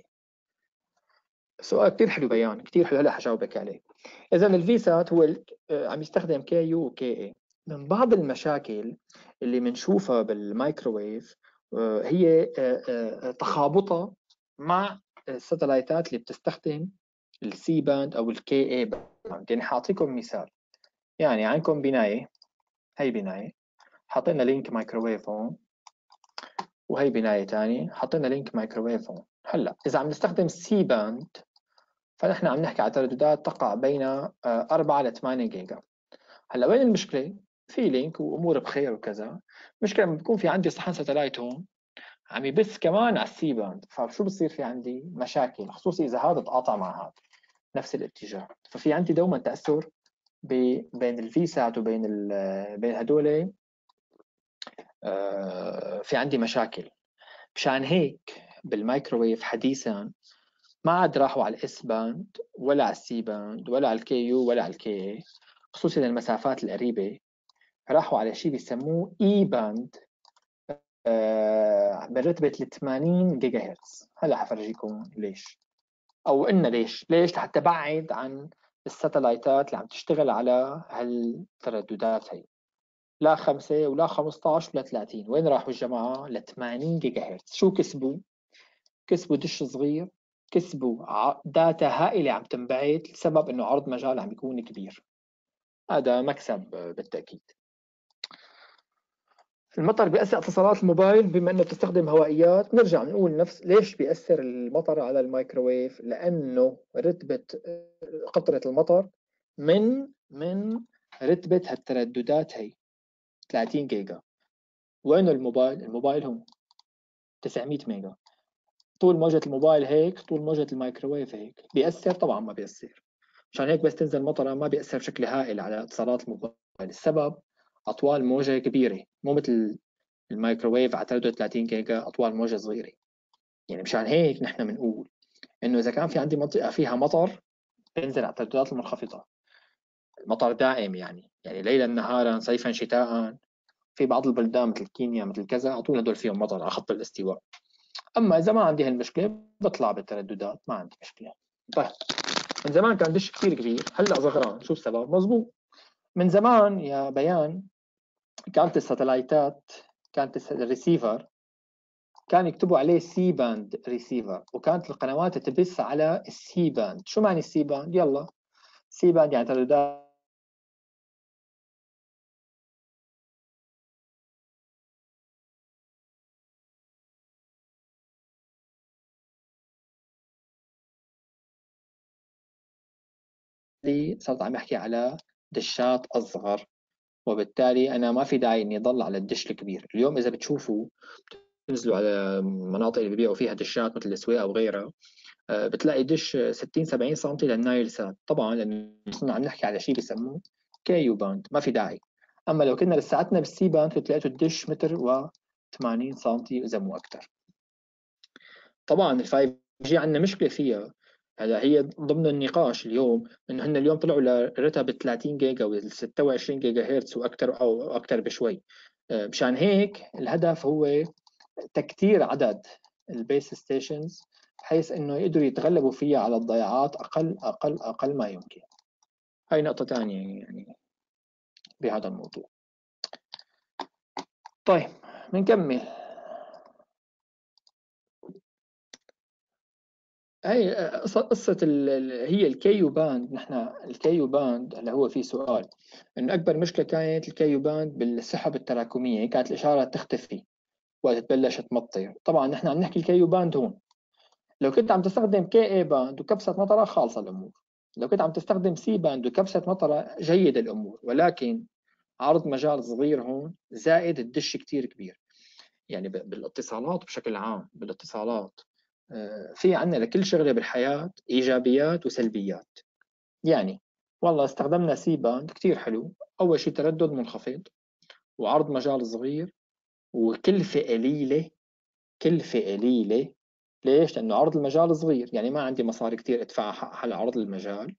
سؤال كثير حلو بيان، كثير حلو، هلا حجاوبك عليه. إذا الفي سات هو عم يستخدم كي يو وكي اي. من بعض المشاكل اللي بنشوفها بالمايكروويف هي تخابطها مع الساتلايتات اللي بتستخدم السي باند او الكي اي باند. يعني حاعطيكم مثال. يعني عندكم بنايه، هي بنايه حاطين لينك مايكروويف هون، وهي بنايه ثانيه حاطين لينك مايكروويف هون. هلا اذا عم نستخدم سي باند فنحن عم نحكي على ترددات تقع بين 4 ل 8 جيجا. هلا وين المشكله؟ في لينك وامور بخير وكذا. المشكله لما بكون في عندي صحن ساتلايت هون عم يبث كمان على السي باند، فشو بصير في عندي مشاكل، خصوصي اذا هذا تقاطع مع هذا نفس الاتجاه. ففي عندي دوما تاثر بين الفيسات وبين بين هدول. في عندي مشاكل. مشان هيك بالمايكروويف حديثا ما عاد راحوا على الاس باند ولا على السي باند ولا على الكي يو ولا على الكي اي، خصوصي للمسافات القريبه. راحوا على شيء بيسموه اي باند برتبه ال 80 جيجا هرتز. هلا حفرجيكم ليش، او قلنا ليش لحتى بعد عن الساتلايتات اللي عم تشتغل على هالترددات هي. لا 5 ولا 15 ولا 30، وين راحوا الجماعة؟ ل 80 جيجا هرتز. شو كسبوا؟ كسبوا دش صغير، كسبوا داتا هائلة عم تنبعث لسبب انه عرض مجال عم يكون كبير. هذا مكسب بالتأكيد. المطر بيأثر على اتصالات الموبايل بما انه بتستخدم هوائيات. نرجع نقول نفس ليش بيأثر المطر على الميكروويف. لانه رتبة قطرة المطر من رتبة هالترددات هي 30 جيجا. وين الموبايل؟ الموبايل هون 900 ميجا. طول موجة الموبايل هيك، طول موجة الميكروويف هيك. بيأثر؟ طبعا ما بيأثر. عشان هيك بس تنزل مطرة ما بيأثر بشكل هائل على اتصالات الموبايل. السبب أطوال موجة كبيرة، مو مثل الميكروويف على تردد 30 جيجا أطوال موجة صغيرة. يعني مشان هيك نحن بنقول إنه إذا كان في عندي منطقة فيها مطر بنزل على الترددات المنخفضة. المطر دائم، يعني ليلا نهارا صيفا شتاء. في بعض البلدان مثل كينيا مثل كذا على طول هدول فيهم مطر على خط الاستواء. اما اذا ما عندي هالمشكله بطلع بالترددات، ما عندي مشكله. طيب، من زمان كان دش كثير كبير، هلا صغران. شو السبب؟ مزبوط. من زمان يا بيان كانت الساتلايتات، كانت الريسيفر كان يكتبوا عليه سي باند ريسيفر، وكانت القنوات تبث على السي باند. شو معنى السي باند؟ يلا، سي باند يعني ترددات صرت عم احكي على دشات اصغر، وبالتالي انا ما في داعي اني اضل على الدش الكبير. اليوم اذا بتشوفوا تنزلوا على مناطق اللي بيبيعوا فيها دشات مثل الاسواق او غيرها، بتلاقي دش 60 70 سم للنايل سات، طبعا لانه كنا عم نحكي على شيء بيسموه كيو باند، ما في داعي. اما لو كنا لساتنا بالسي باند بتلاقيته الدش متر و80 سم اذا مو اكثر. طبعا ال5 جي عندنا مشكله فيها، هلا هي ضمن النقاش اليوم انه هن اليوم طلعوا لرتب 30 جيجا وال 26 جيجا هرتز واكثر او اكثر بشوي. مشان هيك الهدف هو تكتير عدد البيس ستيشنز بحيث انه يقدروا يتغلبوا فيها على الضياعات اقل ما يمكن. هاي نقطة ثانية يعني بهذا الموضوع. طيب بنكمل. هي قصة هي الكيو باند. نحن الكيو باند اللي هو في سؤال انه اكبر مشكلة كانت الكيو باند بالسحب التراكمية، كانت الاشارة تختفي وقت تبلش تمطر. طبعا نحن عم نحكي الكيو باند هون. لو كنت عم تستخدم كي اي باند وكبسة مطرة خالصة الامور، لو كنت عم تستخدم سي باند وكبسة مطرة جيد الامور، ولكن عرض مجال صغير هون زائد الدش كتير كبير. يعني بالاتصالات بشكل عام، بالاتصالات في عندنا لكل شغلة بالحياة إيجابيات وسلبيات. يعني والله استخدمنا سي باند كتير حلو، أول شيء تردد منخفض وعرض مجال صغير وكلفة قليلة. كلفة قليلة ليش؟ لأنه عرض المجال صغير، يعني ما عندي مصاري كتير أدفعها على عرض المجال،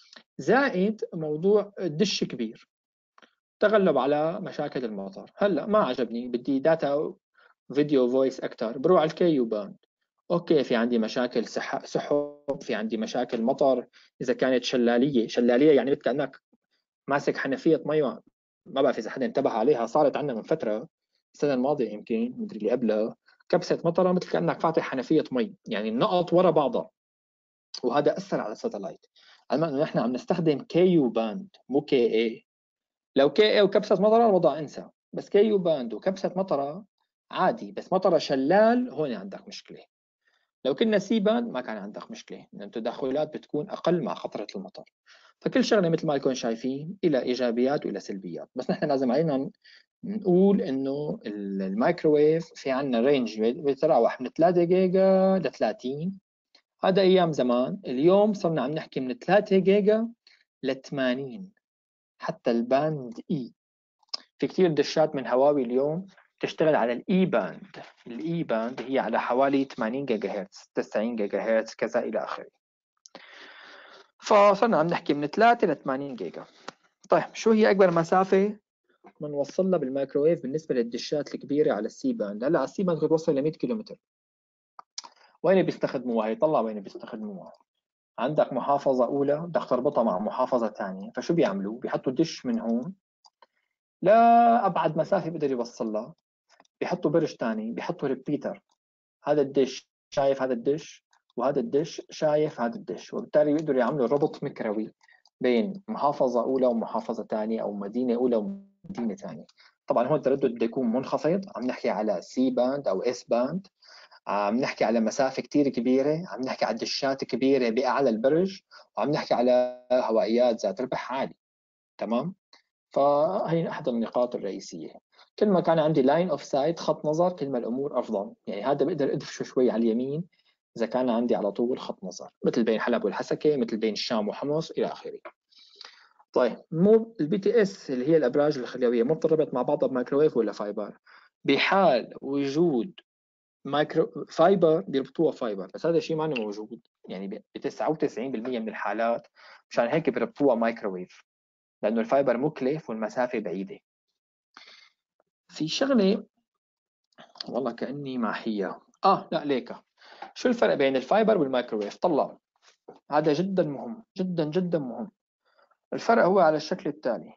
زائد موضوع الدش كبير، تغلب على مشاكل المطار. هلا ما عجبني، بدي داتا فيديو فويس اكثر، بروح على الكيو باند. اوكي في عندي مشاكل سحب، في عندي مشاكل مطر، اذا كانت شلاليه يعني مثل كانك ماسك حنفيه مي. ما بعرف اذا حدا انتبه عليها، صارت عندنا من فتره السنه الماضيه يمكن مدري اللي قبلها، كبسه مطره مثل كانك فاتح حنفيه مي، يعني النقط ورا بعضها، وهذا اثر على الساتلايت. علما انه نحن عم نستخدم كيو باند مو كي اي. لو كي اي وكبسه مطره الوضع انسى، بس كيو باند وكبسه مطره عادي، بس مطره شلال هون عندك مشكله. لو كنا سي باند ما كان عندك مشكله، لان التدخلات بتكون اقل مع خطره المطر. فكل شغله مثل ما لكم شايفين إلى ايجابيات والى سلبيات، بس نحن لازم علينا نقول انه الميكروويف في عندنا رينج بيتراوح من 3 جيجا ل 30. هذا ايام زمان، اليوم صرنا عم نحكي من 3 جيجا ل 80. حتى الباند اي، في كثير دشات من هواوي اليوم تشتغل على الاي باند. الاي باند هي على حوالي 80 جيجا هرتز 90 جيجا هرتز كذا الى اخره. فصرنا عم نحكي من 3 ل 80 جيجا. طيب شو هي اكبر مسافه بنوصل لها بالمايكروويف بالنسبه للدشات الكبيره على السي باند؟ هلا على السي باند بتوصل ل 100 كيلومتر. وين بيستخدموها هي؟ طلع وين بيستخدموها. عندك محافظه اولى بدك تربطها مع محافظه ثانيه، فشو بيعملوا؟ بيحطوا دش من هون لابعد مسافه بيقدر يوصل لها، بيحطوا برج ثاني، بيحطوا ريبيتر. هذا الدش شايف هذا الدش، وهذا الدش شايف هذا الدش، وبالتالي بيقدروا يعملوا ربط مكروي بين محافظة أولى ومحافظة ثانية، أو مدينة أولى ومدينة ثانية. طبعا هون التردد بده يكون منخفض، عم نحكي على سي باند أو اس باند، عم نحكي على مسافة كتير كبيرة، عم نحكي على دشات كبيرة بأعلى البرج، وعم نحكي على هوائيات ذات ربح عالي. تمام؟ فهي أحد النقاط الرئيسية. كل ما كان عندي لاين اوف سايت، خط نظر، كل ما الامور افضل. يعني هذا بقدر ادفشه شوي على اليمين اذا كان عندي على طول خط نظر، مثل بين حلب والحسكه، مثل بين الشام وحمص الى اخره. طيب مو البي تي اس اللي هي الابراج الخلويه مو بتربط مع بعضها بمايكروويف ولا فايبر؟ بحال وجود مايكرو فايبر بيربطوها فايبر، بس هذا الشيء ما موجود يعني ب 99% من الحالات. مشان هيك بيربطوها مايكروويف، لانه الفايبر مكلف والمسافه بعيده. في شغله والله كأني ماحية، لا ليك. شو الفرق بين الفايبر والمايكروويف؟ طلع، هذا جدا مهم، جدا جدا مهم. الفرق هو على الشكل التالي.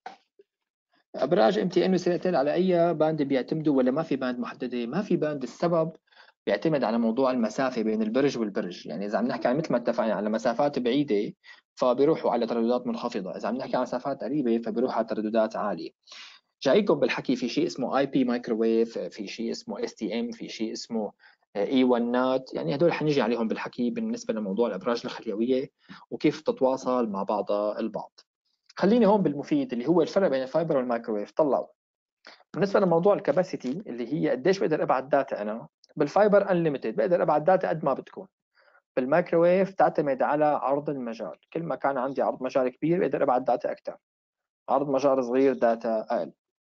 ابراج ام تي ان وسيلتين على اي باند بيعتمدوا ولا ما في باند محدده؟ ما في باند. السبب بيعتمد على موضوع المسافه بين البرج والبرج. يعني اذا عم نحكي عن مثل ما اتفقنا على مسافات بعيده فبيروحوا على ترددات منخفضه، اذا عم نحكي على مسافات قريبه فبيروحوا على ترددات عاليه. جايكم بالحكي في شيء اسمه اي بي مايكروويف، في شيء اسمه اس تي ام، في شيء اسمه اي 1 نات. يعني هدول حنيجي عليهم بالحكي بالنسبه لموضوع الابراج الخليويه وكيف تتواصل مع بعضها البعض. خليني هون بالمفيد اللي هو الفرق بين الفايبر والمايكروويف. طلعوا بالنسبه لموضوع الكباسيتي اللي هي قديش بقدر ابعت داتا انا، بالفايبر انليمتد، بقدر ابعت داتا قد ما بتكون. بالمايكروويف تعتمد على عرض المجال. كل ما كان عندي عرض مجال كبير بقدر ابعت داتا اكثر، عرض مجال صغير داتا اقل.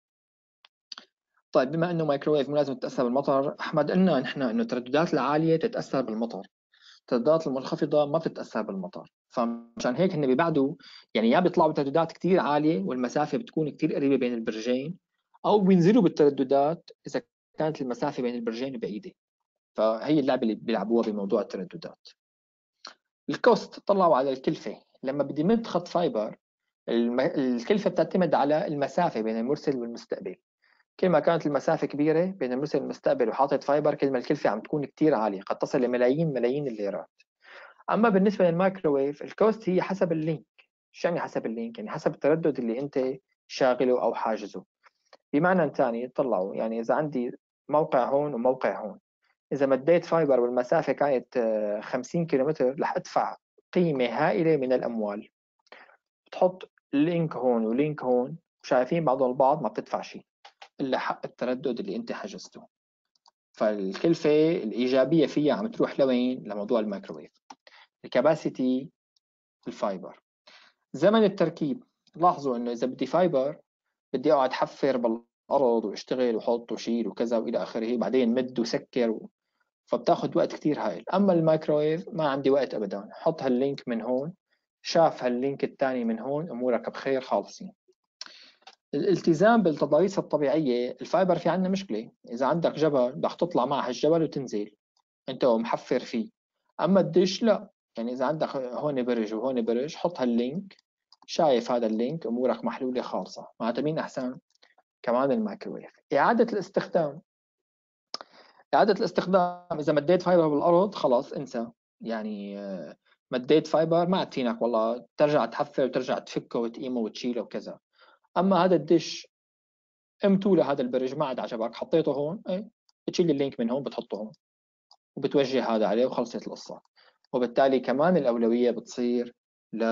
طيب بما انه مايكروويف مو لازم تتاثر بالمطر، احمد قلنا نحن انه الترددات العاليه تتاثر بالمطر، الترددات المنخفضه ما بتتاثر بالمطر. فمشان هيك هن بيبعدوا، يعني يا بيطلعوا بترددات كثير عاليه والمسافه بتكون كثير قريبه بين البرجين، او بينزلوا بالترددات اذا كانت المسافه بين البرجين بعيده. فهي اللعبه اللي بيلعبوها بموضوع الترددات. الكوست، طلعوا على الكلفه. لما بدي مد خط فايبر، الكلفه بتعتمد على المسافه بين المرسل والمستقبل. كل ما كانت المسافه كبيره بين المرسل والمستقبل وحاطط فايبر، كل ما الكلفه عم تكون كثير عاليه، قد تصل لملايين الليرات. اما بالنسبه للمايكروويف، الكوست هي حسب اللينك. شو يعني حسب اللينك؟ يعني حسب التردد اللي انت شاغله او حاجزه. بمعنى ثاني، طلعوا يعني اذا عندي موقع هون وموقع هون، اذا مديت فايبر والمسافه كانت 50 كيلومتر، رح ادفع قيمه هائله من الاموال. بتحط لينك هون ولينك هون شايفين بعضهم البعض، ما بتدفع شيء الا حق التردد اللي انت حجزته. فالكلفه الايجابيه فيها عم تروح لوين؟ لموضوع الميكروويف. الكباسيتي، الفايبر، زمن التركيب. لاحظوا انه اذا بدي فايبر بدي اقعد حفر بالارض واشتغل وحط وشيل وكذا والى اخره، بعدين مد وسكر فبتاخذ وقت كثير هائل. اما الميكروويف ما عندي وقت ابدا، حط هاللينك من هون، شاف هاللينك الثاني من هون، امورك بخير خالصين. الالتزام بالتضاريس الطبيعيه. الفايبر في عندنا مشكله، اذا عندك جبل بدك تطلع مع هالجبل وتنزل انت ومحفر فيه. اما الدش لا، يعني اذا عندك هون برج وهون برج، حط هاللينك، شايف هذا اللينك، امورك محلوله خالصه. معناتها مين احسن؟ كمان الميكروويف. اعاده الاستخدام. اعاده الاستخدام، اذا مديت فايبر بالارض خلاص انسى، يعني مديت فايبر ما عاد فينك والله ترجع تحفر وترجع تفكه وتقيمه وتشيله وكذا. اما هذا الدش ام2 لهذا البرج ما عاد عجبك، حطيته هون، ايه بتشيل اللينك من هون بتحطه هون وبتوجه هذا عليه وخلصت القصه. وبالتالي كمان الأولوية بتصير ل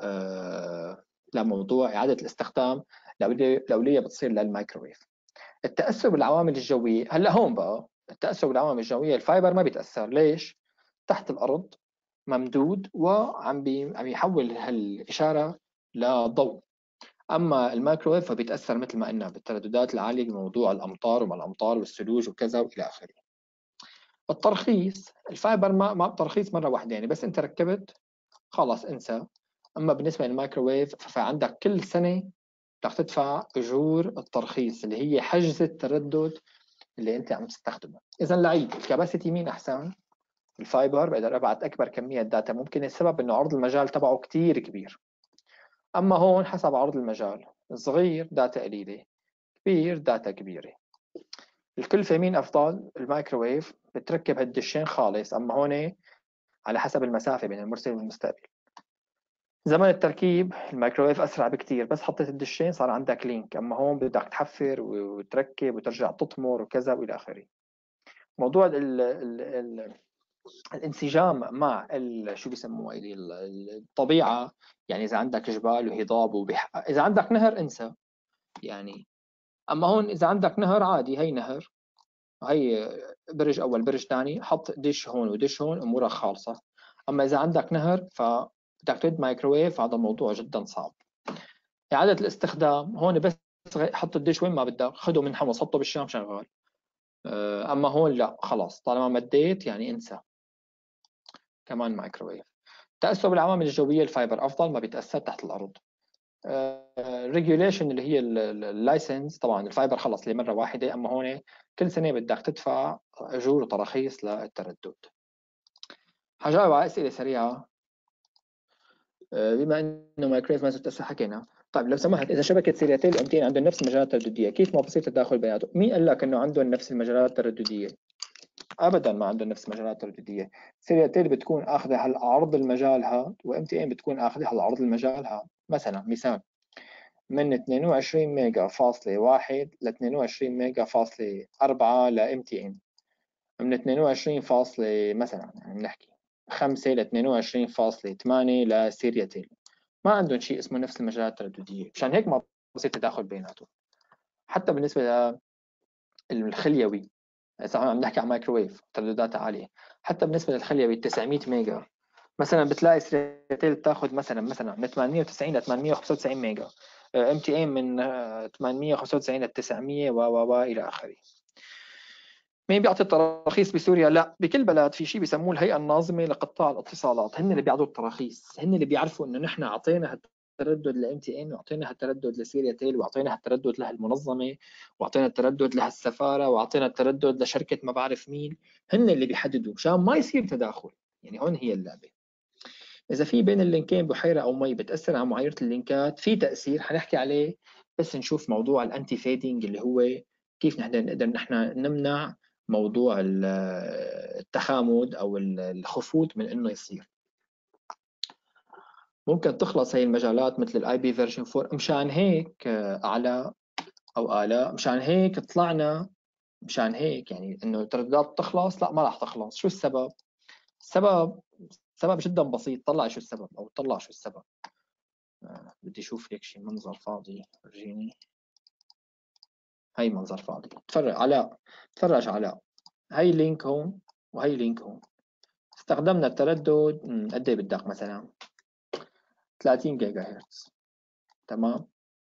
لموضوع إعادة الاستخدام. الأولوية بتصير للمايكروويف. التأثر بالعوامل الجوية، هلا هون بقى التأثر بالعوامل الجوية، الفايبر ما بيتأثر. ليش؟ تحت الأرض، ممدود، عم يحول هالإشارة لضوء. أما الميكروويف فبيتأثر مثل ما قلنا بالترددات العالية بموضوع الأمطار وما الأمطار والثلوج وكذا وإلى آخره. الترخيص، الفايبر ما بترخيص مرة واحدة، يعني بس أنت ركبت خلاص انسى. اما بالنسبه للمايكروويف فعندك كل سنه بدك تدفع اجور الترخيص اللي هي حجز التردد اللي انت عم تستخدمه. اذا لعيب الكباسيتي مين احسن؟ الفايبر، بقدر ابعت اكبر كميه داتا ممكن، السبب انه عرض المجال تبعه كتير كبير. اما هون حسب عرض المجال، صغير داتا قليله، كبير داتا كبيره. الكلفه مين افضل؟ المايكروويف، بتركب هالدشين خالص. اما هون على حسب المسافه بين المرسل والمستقبل. زمن التركيب، الميكروويف اسرع بكتير، بس حطيت الدشين صار عندك لينك. اما هون بدك تحفر وتركب وترجع تطمر وكذا والى اخره. موضوع ال الانسجام مع شو بيسموها الطبيعه، يعني اذا عندك جبال وهضاب اذا عندك نهر انسى يعني. اما هون اذا عندك نهر عادي، هي نهر، هي برج اول برج ثاني، حط دش هون ودش هون، امورك خالصه. اما اذا عندك نهر فبدك تود مايكروويف، هذا الموضوع جدا صعب. إعادة الاستخدام، هون بس حط الدش وين ما بدك، خده من حمص حطه بالشام شغال. أما هون لا، خلاص طالما مديت يعني انسى. كمان مايكروويف. تأثر بالعوامل الجوية، الفايبر أفضل، ما بيتأثر تحت الأرض. ريجوليشن اللي هي اللايسنس، طبعا الفايبر خلص لمرة واحدة، أما هون كل سنة بدك تدفع أجور وتراخيص للتردد. حجاوب على أسئلة سريعة. بما انه مايكرويف ما زلت هسه حكينا. طيب لو سمحت، اذا شبكه سيرياتيل وامتين عندهم نفس المجالات التردديه، كيف ما بصير تداخل بيناتهم؟ مين قال لك انه عندهم نفس المجالات التردديه؟ ابدا ما عندهم نفس المجالات التردديه. سيرياتيل بتكون اخذه هالعرض المجال هذا، وامتين بتكون اخذه هالعرض المجال هذا. مثلا مثال، من 22 ميجا فاصلة 1 ل 22 ميجا فاصلة 4 ل MTN، من 22 فاصلة مثلا يعني بنحكي 5 ل 22.8 لسيرياتيل. ما عندهم شيء اسمه نفس المجالات الترددية، مشان هيك ما بصير تداخل بيناتهم. حتى بالنسبة للخليوي، إذا عم نحكي عن مايكروويف تردداتها عالية، حتى بالنسبه للخليه 900 ميجا، مثلا بتلاقي سريتيل بتاخذ مثلا من 98 ل 895 ميجا، ام تي اي من 895 ل 900 و الى اخره. مين بيعطي التراخيص بسوريا؟ لا، بكل بلد في شيء بيسموه الهيئه الناظمه لقطاع الاتصالات، هن اللي بيعطوا التراخيص، هن اللي بيعرفوا انه نحن اعطينا هالتردد لام تي ان، واعطينا هالتردد لسوريا تيل، واعطينا هالتردد لهالمنظمه، واعطينا التردد لهالسفاره، واعطينا التردد لشركه ما بعرف مين. هن اللي بيحددوا مشان ما يصير تداخل. يعني هون هي اللعبه. اذا في بين اللينكين بحيره او مي بتاثر على معايير اللينكات، في تاثير حنحكي عليه، بس نشوف موضوع الانتي فيدنج اللي هو كيف نقدر نحن نمنع موضوع التخامد او الخفوت من انه يصير. ممكن تخلص هي المجالات مثل الاي بي فيرجن 4. مشان هيك اعلى او الاء، مشان هيك طلعنا، مشان هيك يعني انه الترددات تخلص، لا ما راح تخلص. شو السبب؟ السبب جدا بسيط. طلع شو السبب، او طلع شو السبب. بدي اشوف هيك شيء منظر فاضي. ورجيني هي منظر فاضي. تفرج علاء، تفرج علاء، هي لينك هون وهي لينك هون. استخدمنا التردد قد ايه بدك؟ مثلا 30 جيجا هرتز. تمام،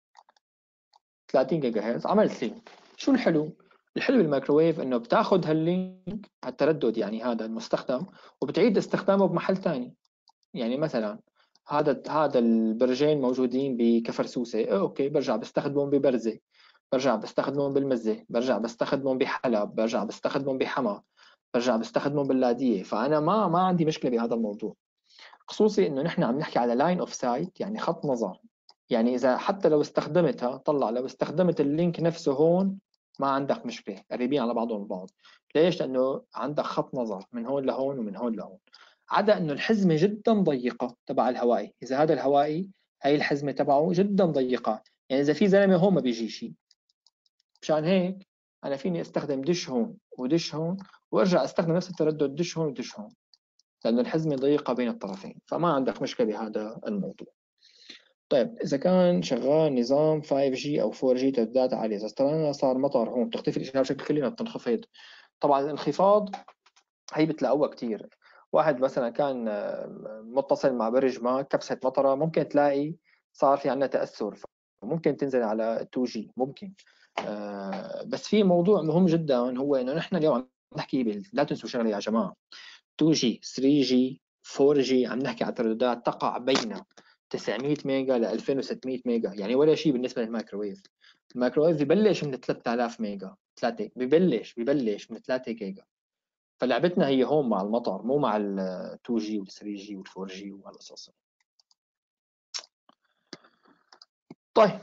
30 جيجا هرتز عملت لينك. شو الحلو؟ الحلو بالميكروويف انه بتاخذ هاللينك، التردد يعني هذا المستخدم، وبتعيد استخدامه بمحل ثاني. يعني مثلا هذا البرجين موجودين بكفر سوسة، اوكي برجع بستخدمهم ببرزة، برجع بستخدمهم بالمزة، برجع بستخدمهم بحلب، برجع بستخدمهم بحما، برجع بستخدمهم باللاذقية. فأنا ما عندي مشكلة بهذا الموضوع، خصوصي إنه نحن عم نحكي على لاين اوف سايت، يعني خط نظر. يعني إذا حتى لو استخدمتها، طلع لو استخدمت اللينك نفسه هون ما عندك مشكلة، قريبين على بعضهم البعض. ليش؟ لأنه عندك خط نظر من هون لهون ومن هون لهون. عدا انه الحزمه جدا ضيقه تبع الهوائي. اذا هذا الهوائي، هي الحزمه تبعه جدا ضيقه، يعني اذا في زلمه هون ما بيجي شيء. مشان هيك انا فيني استخدم دش هون ودش هون، وارجع استخدم نفس التردد دش هون ودش هون، لانه الحزمه ضيقه بين الطرفين، فما عندك مشكله بهذا الموضوع. طيب اذا كان شغال نظام 5G او 4G ترددات عاليه، اذا اصطرينا صار مطر هون بتختفي الاشاره بشكل كلي، بتنخفض. طبعا الانخفاض هي بتلاقوها كتير. واحد مثلا كان متصل مع برج ما، كبسة مطرة، ممكن تلاقي صار في عندنا تأثر، ممكن تنزل على 2G ممكن. بس في موضوع مهم جدا هو انه نحن اليوم عم نحكي لا تنسوا شغله يا جماعه، 2G 3G 4G عم نحكي على ترددات تقع بين 900 ميجا ل 2600 ميجا، يعني ولا شيء بالنسبه للمايكروويف. المايكروويف ببلش من 3000 ميجا، 3 ببلش من 3 جيجا. فلعبتنا هي هون مع المطر، مو مع ال 2G وال 3G وال 4G وهالقصص. طيب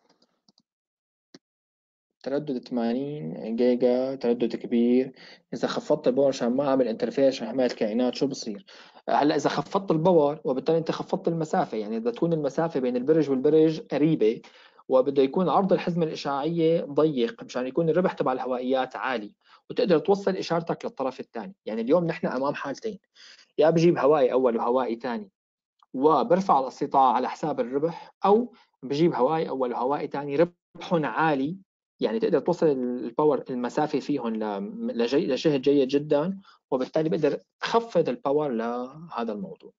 تردد 80 جيجا تردد كبير. اذا خفضت الباور عشان ما اعمل انترفيس حمايه الكائنات شو بصير؟ هلا اذا خفضت الباور وبالتالي انت خفضت المسافه، يعني اذا تكون المسافه بين البرج والبرج قريبه، وبده يكون عرض الحزمه الاشعاعيه ضيق مشان يكون الربح تبع الهوائيات عالي، وتقدر توصل اشارتك للطرف الثاني. يعني اليوم نحن امام حالتين، يا بجيب هوائي اول وهوائي ثاني وبرفع الاستطاعة على حساب الربح، أو بجيب هواي أول وهواي ثاني ربحهم عالي، يعني تقدر توصل الباور المسافة فيهم لجهد جيد جدا، وبالتالي بقدر أخفض الباور لهذا الموضوع.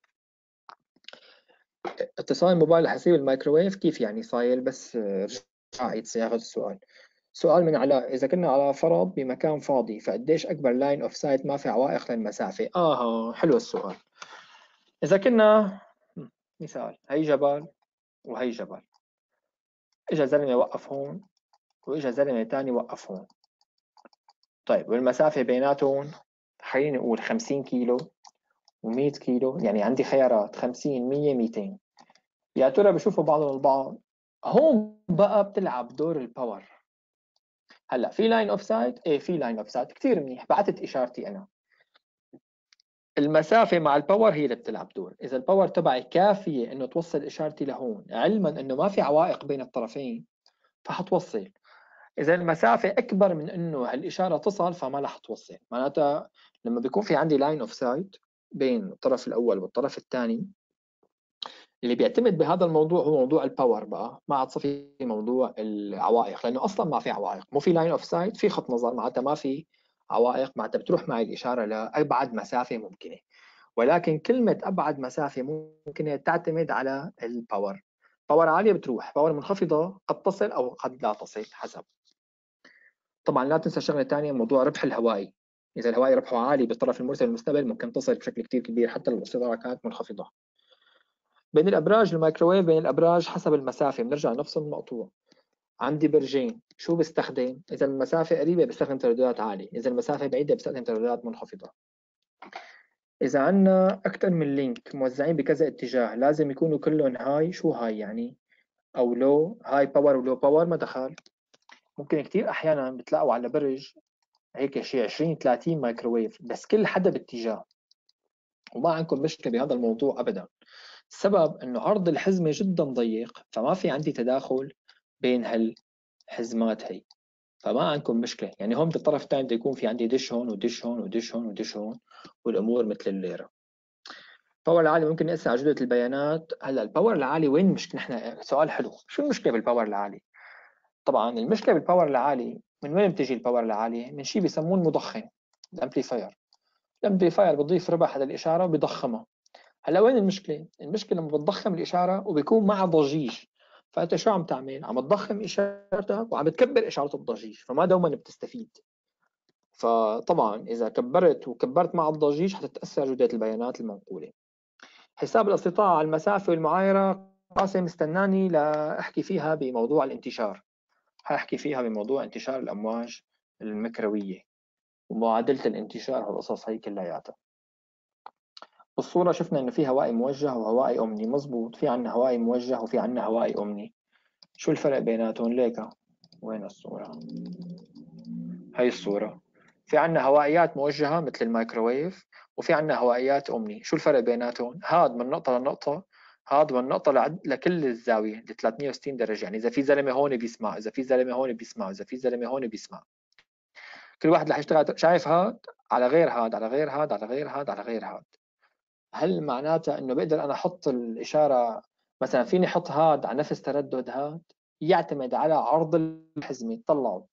اتصال الموبايل لحسيب الميكروويف كيف يعني صاير؟ بس رجع عيد صياغة السؤال. سؤال من علاء: إذا كنا على فرض بمكان فاضي، فقديش أكبر لاين أوف سايت ما في عوائق للمسافة؟ حلو السؤال. إذا كنا مثال، هي جبل وهي جبل، اجى زلمه وقف هون، واجى زلمه تاني وقف هون. طيب والمسافه بيناتهم خليني اقول 50 كيلو و100 كيلو، يعني عندي خيارات 50 100 200. يا ترى بشوفوا بعضهم البعض؟ هون بقى بتلعب دور الباور. هلا في لاين اوف سايت، ايه في لاين اوف سايت كثير منيح، بعثت اشارتي انا. المسافه مع الباور هي اللي بتلعب دور. اذا الباور تبعي كافيه انه توصل اشارتي لهون، علما انه ما في عوائق بين الطرفين، فحتوصل. إذا المسافة أكبر من إنه هالإشارة تصل، فما رح توصل. معناتها لما بيكون في عندي لاين اوف سايت بين الطرف الأول والطرف الثاني، اللي بيعتمد بهذا الموضوع هو موضوع الباور بقى، ما عاد صفي موضوع العوائق، لأنه أصلا ما في عوائق، مو في لاين اوف سايت، في خط نظر، معناتها ما في عوائق معناتها بتروح معي الإشارة لأبعد مسافة ممكنة. ولكن كلمة أبعد مسافة ممكنة تعتمد على الباور. باور عالية بتروح، باور منخفضة قد تصل أو قد لا تصل حسب. طبعا لا تنسى شغلة ثانية، موضوع ربح الهوائي. إذا الهوائي ربحه عالي بالطرف المرسل المستقبل ممكن تصل بشكل كتير كبير حتى لو الإصدارة كانت منخفضة. بين الأبراج الميكروويف، بين الأبراج حسب المسافة بنرجع لنفس المقطوع. عندي برجين، شو بستخدم؟ إذا المسافة قريبة بستخدم ترددات عالية، إذا المسافة بعيدة بستخدم ترددات منخفضة. إذا عندنا أكثر من لينك موزعين بكذا اتجاه لازم يكونوا كلهم هاي. شو هاي يعني؟ أو لو، هاي باور ولو باور ما دخل. ممكن كتير أحيانا بتلاقوا على برج هيك شيء 20 30 مايكروويف بس كل حدا باتجاه، وما عندكم مشكلة بهذا الموضوع أبدا. السبب إنه عرض الحزمة جدا ضيق، فما في عندي تداخل بين هالحزمات هي، فما عندكم مشكلة. يعني هون بالطرف الثاني بده يكون في عندي دش هون ودش هون ودش هون ودش هون، والأمور مثل الليرة. الباور العالي ممكن نقيس على جودة البيانات. هلا الباور العالي وين المشكلة؟ نحن سؤال حلو، شو المشكلة بالباور العالي؟ طبعا المشكلة بالباور العالي من وين بتجي؟ الباور العالي من شيء بيسموه المضخم، الامبليفاير. الامبليفاير بضيف ربح على الإشارة وبضخمها. هلا وين المشكلة؟ المشكلة لما بتضخم الإشارة وبيكون معها ضجيج، فأنت شو عم تعمل؟ عم تضخم إشارتك وعم تكبر إشارة الضجيج، فما دوما بتستفيد. فطبعا إذا كبرت وكبرت مع الضجيج حتتأثر جودة البيانات المنقولة. حساب الاستطاعة على المسافة والمعايرة، قاسم استناني لأحكي فيها بموضوع الانتشار. حأحكي فيها بموضوع انتشار الأمواج المكروية ومعادلة الانتشار والقصص هي كلياتها. بالصورة شفنا إنه في هوائي موجه وهوائي أمني، مزبوط. في عنا هوائي موجه وفي عنا هوائي أمني. شو الفرق بيناتهم؟ ليكا وين الصورة؟ هي الصورة. في عنا هوائيات موجهة مثل الميكروويف، وفي عنا هوائيات أمني. شو الفرق بيناتهم؟ هاد من نقطة لنقطة، هاد من نقطة لكل الزاوية ل 360 درجة. يعني إذا في زلمة هون بيسمع، إذا في زلمة هون بيسمع، إذا في زلمة هون بيسمع. كل واحد رح يشتغل. شايف هاد على غير هاد على غير هاد على غير هاد على غير هاد. هل معناتها إنه بقدر أنا أحط الإشارة مثلا فيني أحط هاد على نفس تردد هاد؟ يعتمد على عرض الحزمة. طلعوا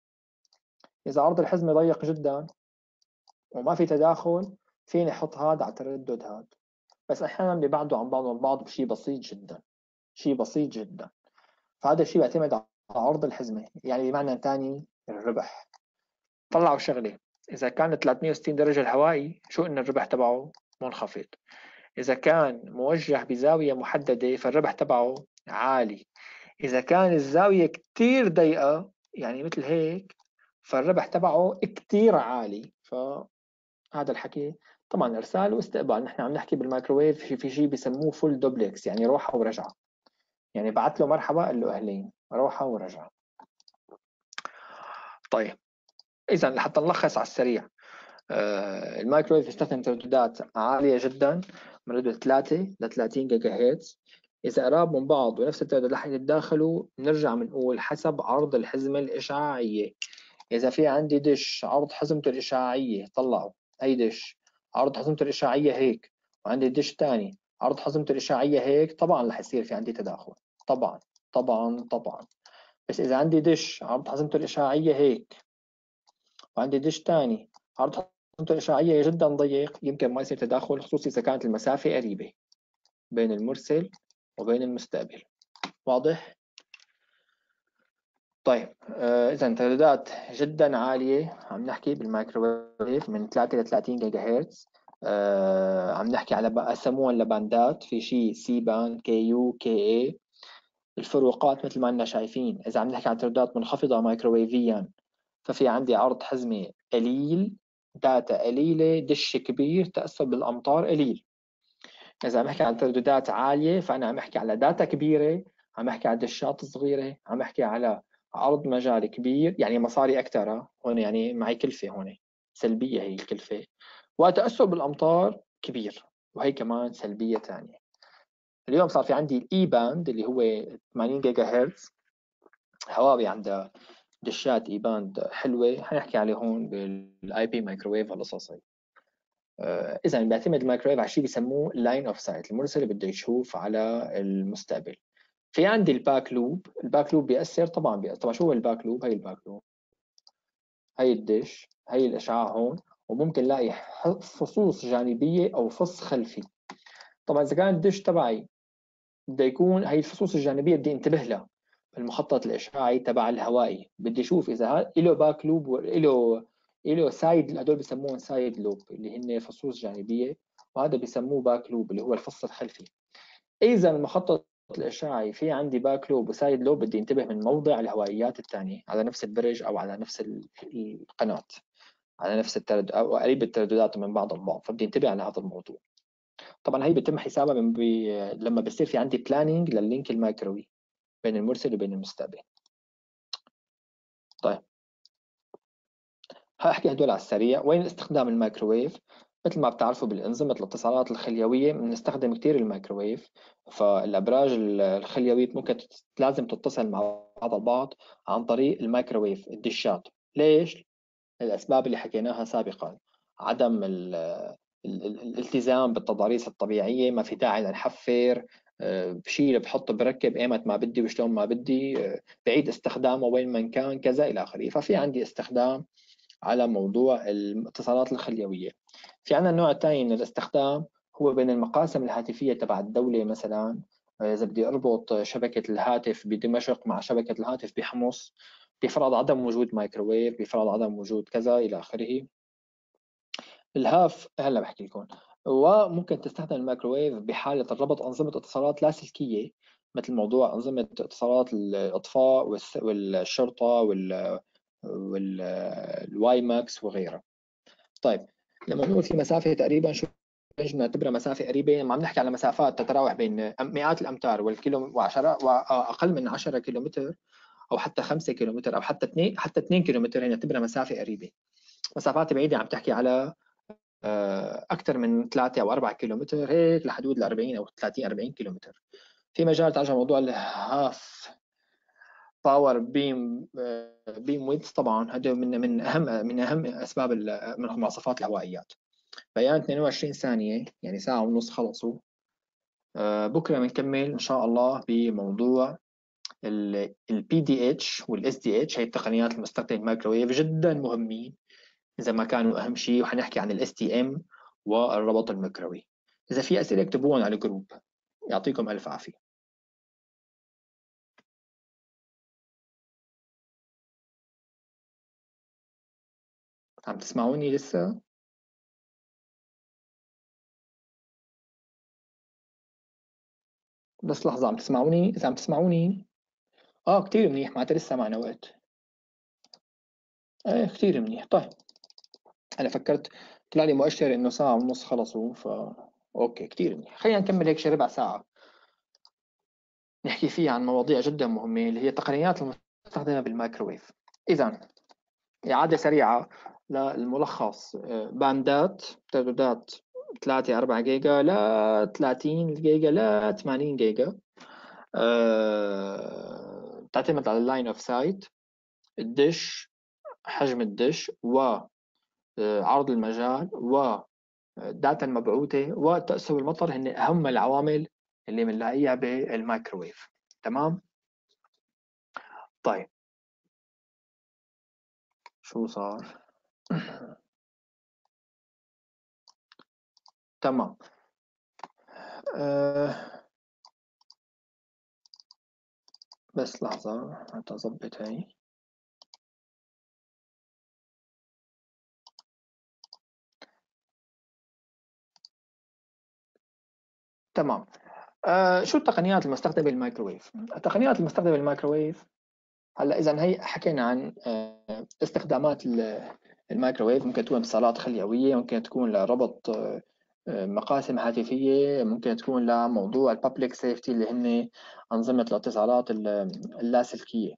إذا عرض الحزمة ضيق جدا وما في تداخل فيني احط هذا على تردد هذا، بس احيانا بيبعدوا عن بعضهم البعض بشيء بسيط جدا، شيء بسيط جدا. فهذا الشيء بيعتمد على عرض الحزمه. يعني بمعنى ثاني الربح. طلعوا شغله، اذا كان 360 درجه الهوائي شو ان الربح تبعه منخفض. اذا كان موجه بزاويه محدده فالربح تبعه عالي. اذا كان الزاويه كتير ضيقه يعني مثل هيك فالربح تبعه كتير عالي. هذا الحكي طبعا ارسال واستقبال. نحن عم نحكي بالمايكروويف في شيء بيسموه فول دوبلكس، يعني روحه ورجعه. يعني بعت له مرحبا قال له اهلين، روحه ورجعه. طيب اذا لحتى نلخص على السريع، المايكروويف يستخدم ترددات عاليه جدا من ردة 3 ل 30 جيجا هرتز. اذا قراب من بعض ونفس التردد رح يتداخلوا بنرجع بنقول حسب عرض الحزمه الاشعاعيه. اذا في عندي دش عرض حزمته الاشعاعيه، طلعوا هي دش عرض حزمته الاشعاعيه هيك، وعندي دش ثاني عرض حزمته الاشعاعيه هيك، طبعا رح يصير في عندي تداخل. طبعا طبعا طبعا. بس اذا عندي دش عرض حزمته الاشعاعيه هيك وعندي دش ثاني عرض حزمته الاشعاعيه جدا ضيق، يمكن ما يصير تداخل، خصوصي اذا كانت المسافه قريبه بين المرسل وبين المستقبل. واضح؟ طيب إذا ترددات جدا عالية عم نحكي بالمايكروويف من 3 ل 30 جيجا هرتز. عم نحكي على قسموها لباندات، في شيء سي باند، كي يو، كي اي. الفروقات مثل ما لنا شايفين، إذا عم نحكي عن ترددات منخفضة مايكروويفيا ففي عندي عرض حزمة قليل، داتا قليلة، دش كبير، تأثر بالأمطار قليل. إذا عم نحكي عن ترددات عالية فأنا عم أحكي على داتا كبيرة، عم أحكي على دشات صغيرة، عم أحكي على عرض مجال كبير، يعني مصاري أكثر هون، يعني معي كلفة هون سلبية هي الكلفة، وتأثر بالأمطار كبير، وهي كمان سلبية ثانية. اليوم صار في عندي الإي باند اللي هو 80 جيجا هرتز، هواوي عندها دشات إي باند حلوة، حنحكي عليه هون بالآي بي مايكروويف والقصص هي. اذا بيعتمد الميكروويف على شيء بيسموه لاين اوف سايت، المرسل اللي بده يشوف على المستقبل. في عندي الباك لوب. الباك لوب بيأثر طبعا. طبعا شو هو الباك لوب؟ هي الباك لوب هي الدش، هي الإشعاع هون، وممكن نلاقي فصوص جانبية أو فص خلفي. طبعا إذا كان الدش تبعي بده يكون هي الفصوص الجانبية بدي انتبه لها، المخطط الإشعاعي تبع الهوائي بدي أشوف إذا له باك لوب له سايد، هدول بسموهم سايد لوب اللي هن فصوص جانبية، وهذا بسموه باك لوب اللي هو الفص الخلفي. إذا المخطط الإشعاعي في عندي باك لوب وسايد لوب بدي انتبه من موضع الهوائيات الثانية على نفس البرج أو على نفس القناة، على نفس التردد أو قريب الترددات من بعض البعض، فبدي انتبه على هذا الموضوع. طبعا هي بيتم حسابها لما بصير في عندي بلاننج لللينك الميكروي بين المرسل وبين المستقبل. طيب هحكي هدول على السريع. وين استخدام الميكروويف؟ مثل ما بتعرفوا بالأنظمة الاتصالات الخليوية بنستخدم كتير الميكروويف. فالأبراج الخليوية ممكن لازم تتصل مع بعض البعض عن طريق الميكروويف الدشات. ليش؟ الأسباب اللي حكيناها سابقا، عدم الالتزام بالتضاريس الطبيعية، ما في داعي لنحفر، بشيل بحط بركب ايمت ما بدي وشلون ما بدي، بعيد استخدامه وين ما كان كذا إلى آخره. ففي عندي استخدام على موضوع الاتصالات الخليوية. في عندنا النوع الثاني من الاستخدام هو بين المقاسم الهاتفية تبع الدولة. مثلا إذا بدي أربط شبكة الهاتف بدمشق مع شبكة الهاتف بحمص، بفرض عدم وجود مايكروويف، بفرض عدم وجود كذا إلى آخره. الهاف هلا بحكي لكم. وممكن تستخدم الميكروويف بحالة الربط أنظمة اتصالات لاسلكية، مثل موضوع أنظمة اتصالات الإطفاء والشرطة والواي ماكس وغيرها. طيب لما نقول في مسافة تقريبا شو نعتبرها مسافة قريبة، ما عم نحكي على مسافات تتراوح بين مئات الأمتار والكيلو وعشرة وأقل من 10 كيلومتر أو حتى 5 كيلومتر أو حتى 2 كيلومتر، هي نعتبرها مسافة قريبة. مسافات بعيدة عم تحكي على أكثر من 3 أو 4 كيلومتر، هيك لحدود ال 40 أو 30 40 كيلومتر. في مجال تعرج موضوع الهاف باور بيم ويدز. طبعا هذا من أهم أسباب من مواصفات الهوائيات. بيان 22 ثانية يعني ساعة ونص خلصوا. بكرة بنكمل إن شاء الله بموضوع ال PDH وال SDH. هي التقنيات المستخدمة الميكروويف جدا مهمين إذا ما كانوا أهم شيء. وحنحكي عن ال STM والربط الميكرووي. إذا في أسئلة اكتبوهم على الجروب. يعطيكم ألف عافية. عم تسمعوني لسه؟ بس لحظة، عم تسمعوني؟ إذا عم تسمعوني كتير منيح، معناتها لسه معنا وقت. ايه كتير منيح. طيب أنا فكرت طلع لي مؤشر إنه ساعة ونص خلصوا، أوكي كتير منيح. خلينا نكمل هيك شي ربع ساعة نحكي فيها عن مواضيع جدا مهمة اللي هي التقنيات المستخدمة بالميكروويف. إذا إعادة سريعة للملخص. باندات ترددات 3 4 جيجا ل 30 جيجا ل 80 جيجا. تعتمد على اللاين اوف سايت، الدش، حجم الدش، وعرض المجال، والداتا المبعوثة، وتأثر المطر، هن أهم العوامل اللي بنلاقيها بالميكروويف. تمام. طيب شو صار؟ تمام. أه بس لحظة حتى أظبط هاي. تمام. شو التقنيات المستخدمة بالميكروويف؟ التقنيات المستخدمة بالميكروويف، هلا إذا هي حكينا عن استخدامات الميكروويف. ممكن تكون اتصالات خليوية، ممكن تكون لربط مقاسم هاتفية، ممكن تكون لموضوع البابليك سيفتي اللي هن أنظمة الاتصالات اللاسلكية.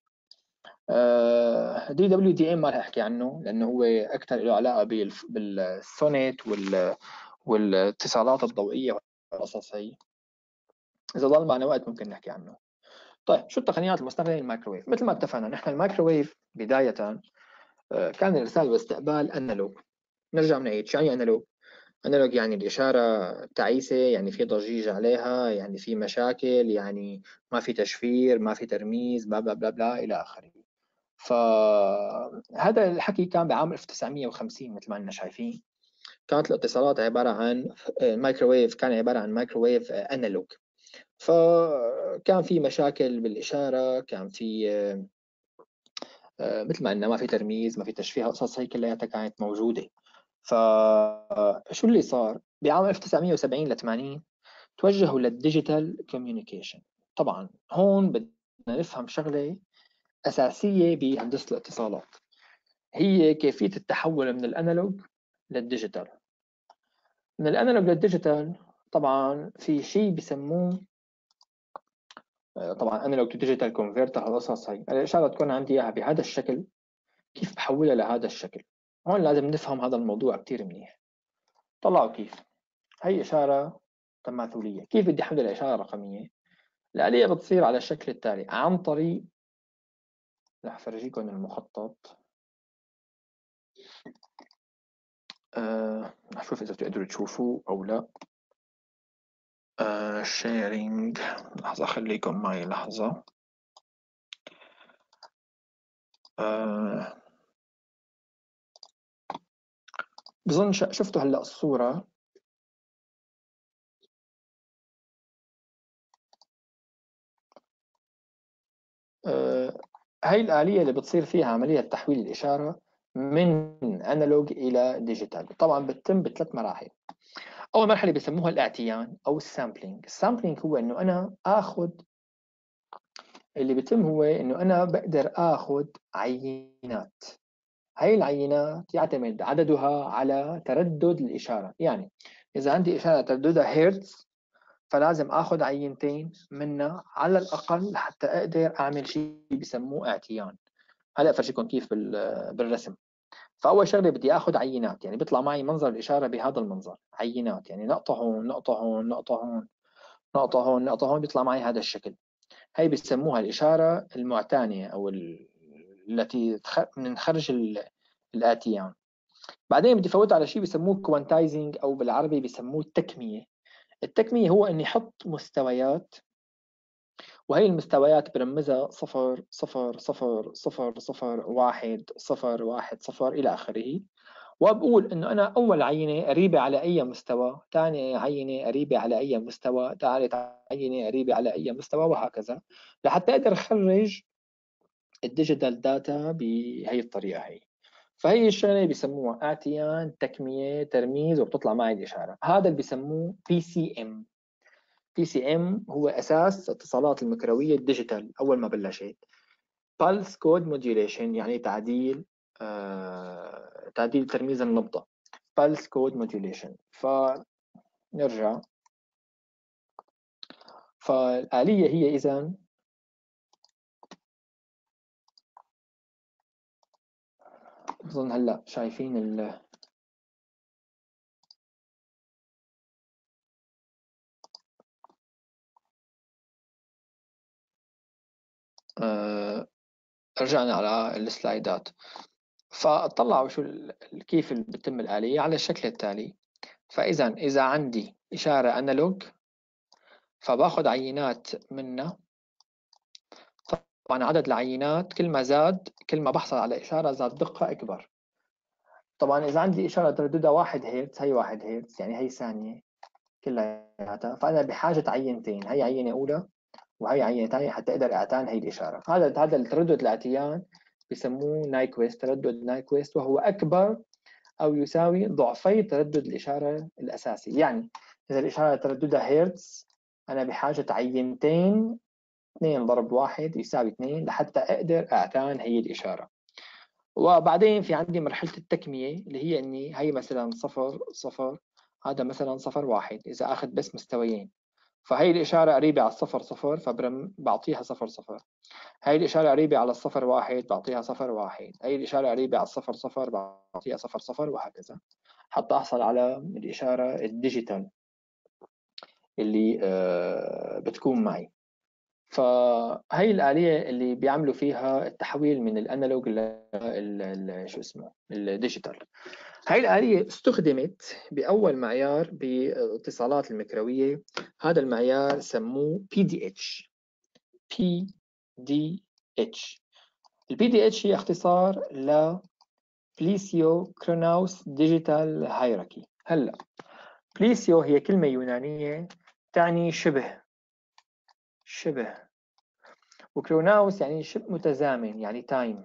دي دبليو دي ام ما رح احكي عنه لانه هو اكثر له علاقه بالسونيت والاتصالات الضوئيه والقصص هي. اذا ضل معنا وقت ممكن نحكي عنه. طيب شو التقنيات المستخدمه للميكروويف؟ مثل ما اتفقنا نحن الميكروويف بدايه كان الارسال والاستقبال انالوج. نرجع بنعيد شو يعني انالوج؟ انالوج يعني الاشاره تعيسه، يعني في ضجيج عليها، يعني في مشاكل، يعني ما في تشفير، ما في ترميز، بلا بلا بلا بلا الى اخره. فهذا الحكي كان بعام 1950 مثل ما أننا شايفين. كانت الاتصالات عبارة عن مايكروويف، كان عبارة عن مايكروويف أنالوج. فكان في مشاكل بالإشارة، كان في مثل ما قلنا ما في ترميز، ما في تشفيه، قصص هي كلياتها كانت موجودة. فشو اللي صار بعام 1970 ل 80 توجهوا للديجيتال كوميونيكيشن. طبعا هون بدنا نفهم شغلة أساسية بهندسة الاتصالات، هي كيفية التحول من الأنالوج للديجيتال. من الأنالوج للديجيتال طبعا في شيء بسموه طبعا أنالوج تو ديجيتال كونفرتر. القصص هي الإشارة تكون عندي إياها بهذا الشكل، كيف بحولها لهذا الشكل؟ هون لازم نفهم هذا الموضوع كتير منيح. طلعوا كيف هي إشارة تماثلية، كيف بدي أحولها لإشارة رقمية؟ الآلية بتصير على الشكل التالي، عن طريق، رح أفرجيكم المخطط. أشوف إذا بتقدروا تشوفوا أو لا. شيرينج، لحظة خليكم معي لحظة. بظن شفتوا هلا الصورة. هاي الآلية اللي بتصير فيها عملية تحويل الإشارة من أنالوج إلى ديجيتال. طبعا بتتم بثلاث مراحل. أول مرحلة بسموها الاعتيان أو السامبلينج. السامبلينج هو إنه أنا آخذ، اللي بيتم هو إنه أنا بقدر آخذ عينات. هاي العينات يعتمد عددها على تردد الإشارة. يعني إذا عندي إشارة ترددها هيرتز، فلازم آخذ عينتين منها على الأقل حتى أقدر أعمل شيء بسموه اعتيان. هلا أفرجيكم كيف بالرسم. فأول شغلة بدي آخذ عينات، يعني بيطلع معي منظر الإشارة بهذا المنظر، عينات يعني نقطة هون، نقطة هون، نقطة هون، نقطة هون، نقطة هون، بيطلع معي هذا الشكل. هي بيسموها الإشارة المعتانية أو التي من خرج الآتيان. بعدين بدي فوت على شيء بسموه كوانتايزنج أو بالعربي بسموه التكمية. التكمية هو إني أحط مستويات، وهي المستويات برمزها صفر صفر صفر صفر صفر واحد صفر واحد صفر إلى آخره. وبقول إنه أنا أول عينة قريبة على أي مستوى، ثاني عينة قريبة على أي مستوى، ثالث عينة قريبة على أي مستوى، وهكذا لحتى أقدر أخرج الديجيتال داتا بهي الطريقة هي. فهي الشغله بيسموها اعتيان، تكميه، ترميز، وبتطلع معي الاشاره. هذا اللي بيسموه بي سي ام. بي سي ام هو اساس الاتصالات المكرويه الديجيتال اول ما بلشت. Pulse Code Modulation يعني تعديل ترميز النبضه. Pulse Code Modulation. فنرجع. فالآلية هي إذا بظن هلا شايفين رجعنا على السلايدات. فاطلعوا شو كيف بتتم الآلية على الشكل التالي. فإذا عندي إشارة أنالوج، فباخذ عينات منها. طبعا عدد العينات كل ما زاد كل ما بحصل على إشارة ذات دقة أكبر. طبعا إذا عندي إشارة ترددها 1 هرتز، هي 1 هرتز يعني هي ثانية كلياتها، فأنا بحاجة عينتين، هي عينة أولى وهي عينة ثانية حتى أقدر أعتان هي الإشارة. هذا التردد الاعتيان بسموه نايكويست، تردد نايكويست، وهو أكبر أو يساوي ضعفي تردد الإشارة الأساسي. يعني إذا الإشارة ترددها هرتز، أنا بحاجة عينتين، 2 ضرب 1 يساوي 2 لحتى أقدر أعتان هي الإشارة. وبعدين في عندي مرحلة التكمية اللي هي إني هي مثلا صفر صفر، هذا مثلا صفر واحد، إذا أخذ بس مستويين. فهي الإشارة قريبة على الصفر صفر فبعطيها صفر صفر. هاي الإشارة قريبة على الصفر واحد بعطيها صفر واحد. هاي الإشارة قريبة على الصفر صفر بعطيها صفر صفر، وهكذا حتى أحصل على الإشارة الديجيتال اللي بتكون معي. فهي الآلية اللي بيعملوا فيها التحويل من الأنالوج شو اسمه الديجيتال. هاي الآلية استخدمت بأول معيار بالاتصالات المكروية. هذا المعيار سموه PDH. PDH البي دي اتش هي اختصار ل بليسيو كروناوس ديجيتال هيراركي. هلا بليسيو هي كلمة يونانية تعني شبه، وكروناوس يعني شبه متزامن يعني تايم،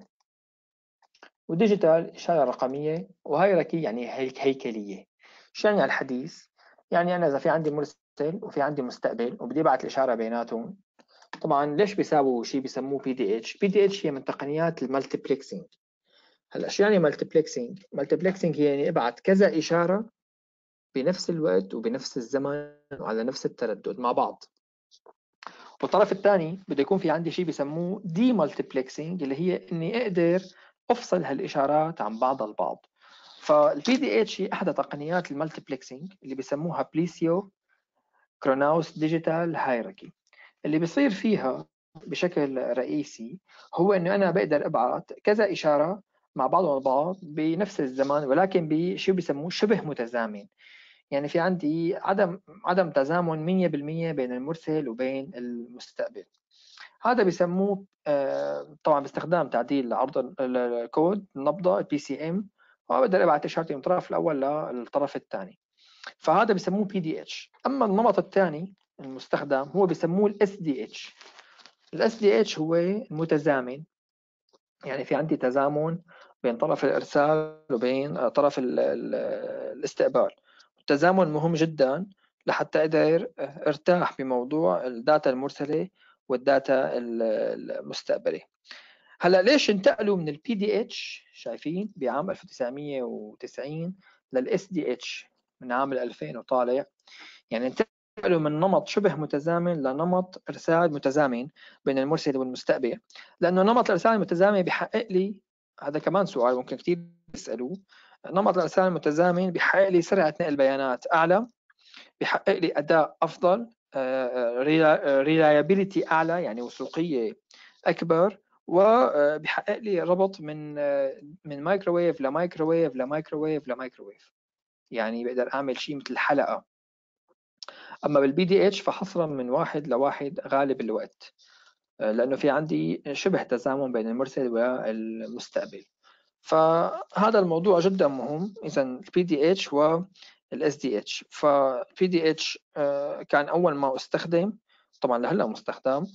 وديجيتال إشارة رقمية، وهيراركي يعني هيكلية. شو يعني الحديث؟ يعني أنا إذا في عندي مرسل وفي عندي مستقبل وبدي أبعت الإشارة بيناتهم، طبعا ليش بيساووا شيء بيسموه بي دي اتش؟ بي دي اتش هي من تقنيات المالتيبلكسينج. هلا شو يعني مالتيبلكسينج؟ مالتيبلكسينج هي يعني ابعت كذا إشارة بنفس الوقت وبنفس الزمن وعلى نفس التردد مع بعض. والطرف الثاني بده يكون في عندي شيء بسموه دي مالتيبلكسينج، اللي هي اني اقدر افصل هالاشارات عن بعضها البعض. فالبي دي اتش هي احدى تقنيات المالتيبلكسينج اللي بسموها بليسيو كروناوس ديجيتال هيراركي. اللي بيصير فيها بشكل رئيسي هو انه انا بقدر ابعث كذا اشاره مع بعضهم البعض بنفس الزمان، ولكن بشيء بسموه شبه متزامن. يعني في عندي عدم تزامن 100% بين المرسل وبين المستقبل. هذا بسموه طبعا باستخدام تعديل عرض الكود النبضه البي سي ام، وبقدر ابعث اشارتي من الطرف الاول للطرف الثاني. فهذا بسموه بي دي اتش. اما النمط الثاني المستخدم هو بسموه الاس دي اتش. الاس دي اتش هو المتزامن، يعني في عندي تزامن بين طرف الارسال وبين طرف الاستقبال. التزامن مهم جدا لحتى اقدر ارتاح بموضوع الداتا المرسله والداتا المستقبله. هلا ليش انتقلوا من البي دي اتش شايفين بعام 1990 للاس دي اتش من عام 2000 وطالع؟ يعني انتقلوا من نمط شبه متزامن لنمط ارسال متزامن بين المرسل والمستقبل. لانه نمط الارسال المتزامن بيحقق لي، هذا كمان سؤال ممكن كثير يسالوه، نمط الارسال المتزامن بيحقق لي سرعه نقل بيانات اعلى، بيحقق لي اداء افضل، ريلايبيليتي اعلى يعني وثوقيه اكبر، وبيحقق لي ربط من مايكروويف لمايكروويف لمايكروويف لمايكروويف، يعني بقدر اعمل شيء مثل حلقه. اما بالبي دي اتش فحصرا من واحد لواحد غالب الوقت، لانه في عندي شبه تزامن بين المرسل والمستقبل. فهذا الموضوع جدا مهم. اذا البي دي اتش والاس دي اتش. فالبي دي اتش كان اول ما استخدم، طبعا لهلا مستخدم،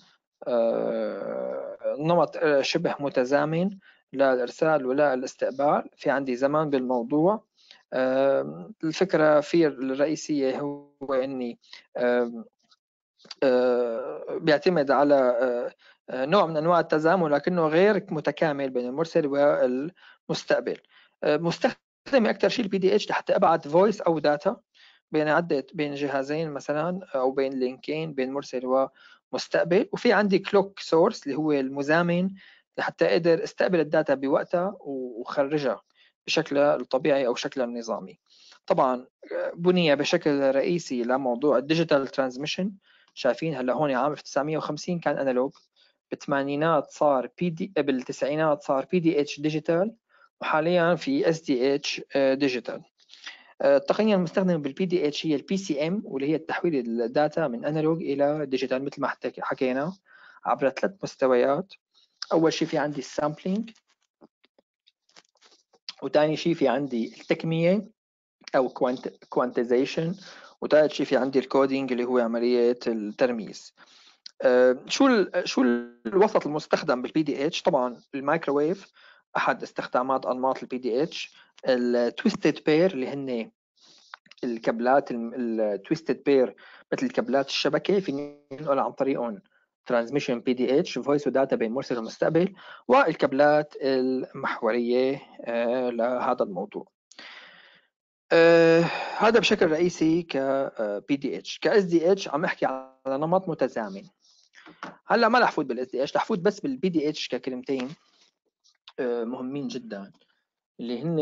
نمط شبه متزامن للارسال ولا الاستقبال. في عندي زمان بالموضوع. الفكره فيه الرئيسيه هو اني بيعتمد على نوع من انواع التزامن لكنه غير متكامل بين المرسل والمستقبل. مستخدم اكثر شيء البي دي اتش لحتى ابعث فويس او داتا بين جهازين مثلا، او بين لينكين بين مرسل ومستقبل. وفي عندي كلوك سورس اللي هو المزامن لحتى اقدر استقبل الداتا بوقتها وخرجها بشكلها الطبيعي او شكلها النظامي. طبعا بني بشكل رئيسي لموضوع الديجيتال ترانسميشن. شايفين هلا هون عام 1950 كان انالوج، بالثمانينات صار بي دي، بالتسعينات صار بي دي اتش ديجيتال، وحاليا في اس دي اتش ديجيتال. التقنيه المستخدمه بالبي دي اتش هي البي سي ام، واللي هي تحويل الداتا من انالوج الى ديجيتال مثل ما حكينا عبر 3 مستويات. اول شيء في عندي السامبلينج، وثاني شيء في عندي التكميه او كوانتيزيشن، وثالث شيء في عندي الكودينج اللي هو عمليه الترميز. شو الوسط المستخدم بالبي دي اتش؟ طبعا المايكروويف احد استخدامات انماط البي دي اتش. التويستد بير اللي هن الكابلات التويستد بير مثل كابلات الشبكه، في ننقل عن طريقهم ترانسميشن بي دي اتش فويس وداتا بين مرسل ومستقبل، والكابلات المحوريه لهذا الموضوع. هذا بشكل رئيسي ك بي دي اتش. ك اس دي اتش عم احكي على نمط متزامن. هلا ما رح فوت بالاس دي اتش، رح فوت بس بالبي دي اتش ككلمتين مهمين جدا، اللي هن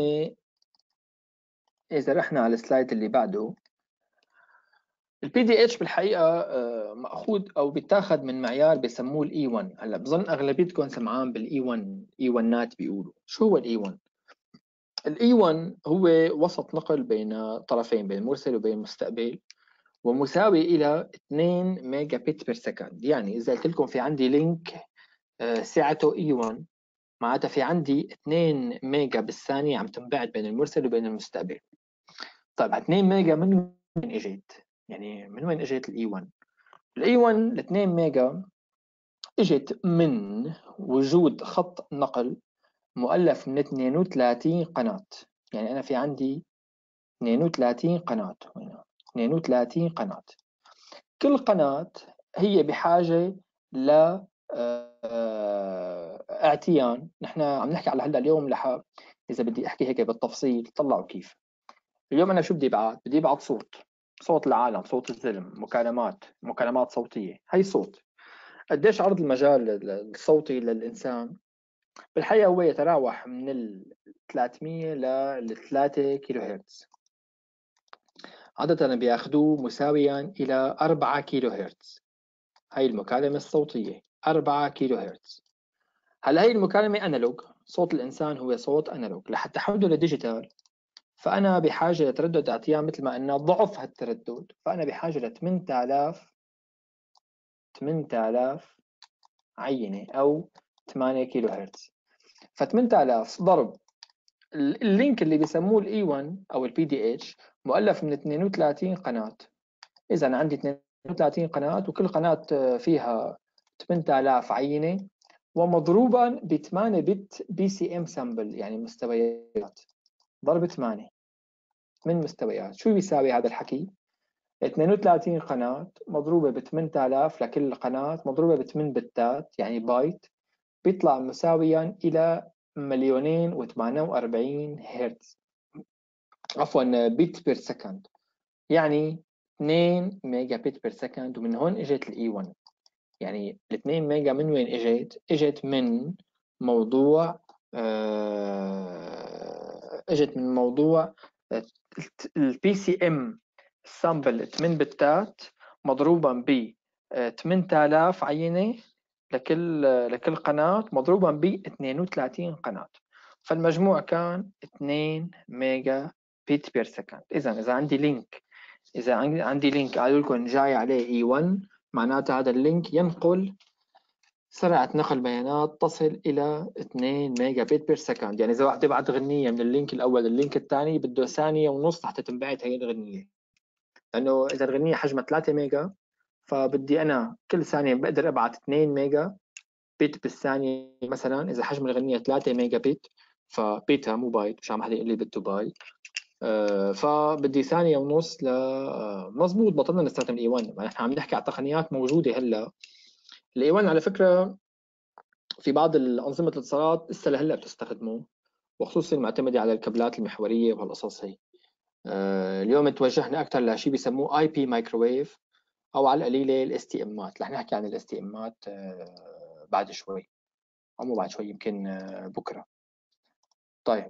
اذا رحنا على السلايد اللي بعده. البي دي اتش بالحقيقه ماخوذ او بيتاخذ من معيار بسموه الاي 1. هلا بظن اغلبيتكم سمعان بالاي 1، اي 1 نات بيقولوا. شو هو الاي 1؟ الاي 1 هو وسط نقل بين طرفين، بين مرسل وبين المستقبل، ومساوي الى 2 ميجا بت بير سكند. يعني اذا قلت لكم في عندي لينك سعته اي 1 معناتها في عندي 2 ميجا بالثانية عم تنبعت بين المرسل وبين المستقبل. طيب 2 ميجا من وين اجت؟ يعني من وين اجت الاي 1؟ الاي 1 ال 2 ميجا اجت من وجود خط نقل مؤلف من 32 قناة. يعني أنا في عندي 32 قناة هنا، 32 قناة. كل قناة هي بحاجة ل اعتيان. نحن عم نحكي على هلا اليوم إذا بدي أحكي هيك بالتفصيل طلعوا كيف. اليوم أنا شو بدي أبعت؟ بدي أبعت صوت، صوت العالم، صوت الزلم، مكالمات صوتية. هي صوت. قديش عرض المجال الصوتي للإنسان؟ بالحقيقة هو يتراوح من ال 300 لل 3 كيلو هرتز. عادة بياخدوه مساويا إلى 4 كيلو هرتز. هاي المكالمة الصوتية 4 كيلو هرتز. هلا هي المكالمة أنالوج، صوت الإنسان هو صوت أنالوج. لحتى أحوله لديجيتال فأنا بحاجة لتردد اعتيان مثل ما قلنا ضعف هالتردد، فأنا بحاجة ل 8000 عينة أو 8 كيلو هرتز. ف 8000 ضرب اللينك اللي بيسموه الاي 1 او البي دي اتش مؤلف من 32 قناة. اذا عندي 32 قناة وكل قناة فيها 8000 عينة ومضروبا ب 8 بت بي سي ام سامبل، يعني مستويات ضرب 8 من مستويات. شو بيساوي هذا الحكي؟ 32 قناة مضروبة ب 8000 لكل قناة مضروبة ب 8 بتات يعني بايت، بيطلع مساويا إلى 2,048 هرتز، عفوا بت بير سكند، يعني 2 ميجا بت بير سكند. ومن هون اجت الاي 1. يعني ال 2 ميجا من وين اجت؟ اجت من موضوع اجت من موضوع البي سي ام سامبل 8 بتات مضروبا ب 8000 عينة لكل قناة مضروبا ب 32 قناة، فالمجموع كان 2 ميجا بت بير سكند. إذا عندي لينك، إذا عندي لينك قالوا لكم جاي عليه اي 1، معناته هذا اللينك ينقل سرعة نقل بيانات تصل إلى 2 ميجا بت بير سكند. يعني إذا واحد يبعث غنية من اللينك الأول لللينك الثاني بده ثانية ونص حتى تنبعث هي الغنية، لأنه إذا الغنية حجمها 3 ميجا فبدي أنا كل ثانية بقدر أبعث 2 ميجا بت بالثانية. مثلا إذا حجم الغنية 3 ميجا بت، فبيتا مو بايت، مش عم حدا يقول لي بت بايت، فبدي ثانية ونص ل مزبوط. بطلنا نستخدم الاي 1، نحن عم نحكي على تقنيات موجودة هلا. الاي 1 على فكرة في بعض الأنظمة الاتصالات لسه لهلا بتستخدمه، وخصوصا المعتمدة على الكابلات المحورية وهالقصص هي. اليوم توجهنا أكثر لشيء بيسموه اي بي مايكروويف، أو على القليلة الاس تي امات. رح نحكي عن الاس تي امات بعد شوي، أو مو بعد شوي، يمكن بكرة. طيب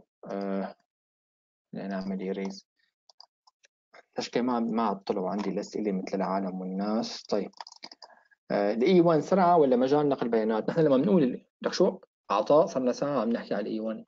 نعمل ايريز تشكي ما عاد طلعوا عندي الأسئلة مثل العالم والناس. طيب الاي 1 سرعة ولا مجال نقل بيانات؟ نحن لما بنقول لك شو عطاء صرنا ساعة عم نحكي على الاي 1.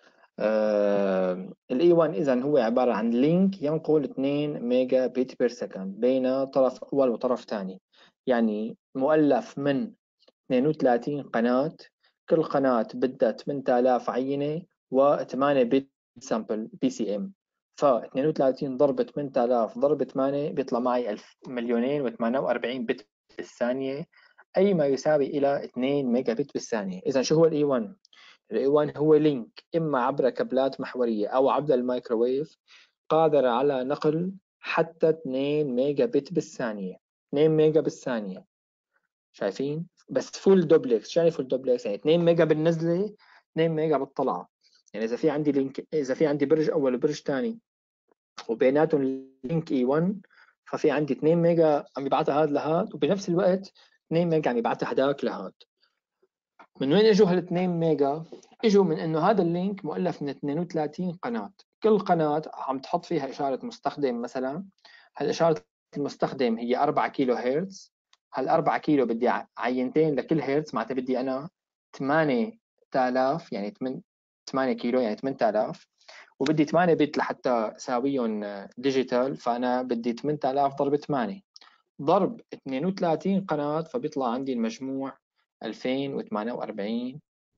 الاي 1 اذا هو عبارة عن لينك ينقل 2 ميجا بت بير سكند بين طرف اول وطرف ثاني، يعني مؤلف من 32 قناة. كل قناة بدها 8000 عينة و8 بت سامبل بي سي ام. ف 32 ضرب 8000 ضرب 8 بيطلع معي 1000 مليونين و48 بت بالثانية، أي ما يساوي إلى 2 ميجا بت بالثانية. إذا شو هو الإي 1؟ الإي 1 هو لينك إما عبر كابلات محورية أو عبر الميكروويف قادر على نقل حتى 2 ميجا بت بالثانية. 2 ميجا بالثانية، شايفين؟ بس فول دوبلكس. شو يعني فول دوبلكس؟ يعني 2 ميجا بالنزله 2 ميجا بالطلعه. يعني اذا في عندي لينك، اذا في عندي برج اول وبرج ثاني وبيناتهم لينك اي 1، ففي عندي 2 ميجا عم يبعثها هذا لهذا، وبنفس الوقت 2 ميجا عم يبعثها هداك لهذا. من وين اجوا هال 2 ميجا؟ اجوا من انه هذا اللينك مؤلف من 32 قناه، كل قناه عم تحط فيها اشاره مستخدم. مثلا هالاشاره المستخدم هي 4 كيلو هرتز. هال 4 كيلو بدي عينتين لكل هرتز، معناتها بدي انا 8000، يعني 8 كيلو يعني 8000، وبدي 8 بت لحتى اساويهم ديجيتال، فانا بدي 8000 ضرب 8 ضرب 32 قناة، فبيطلع عندي المجموع 2048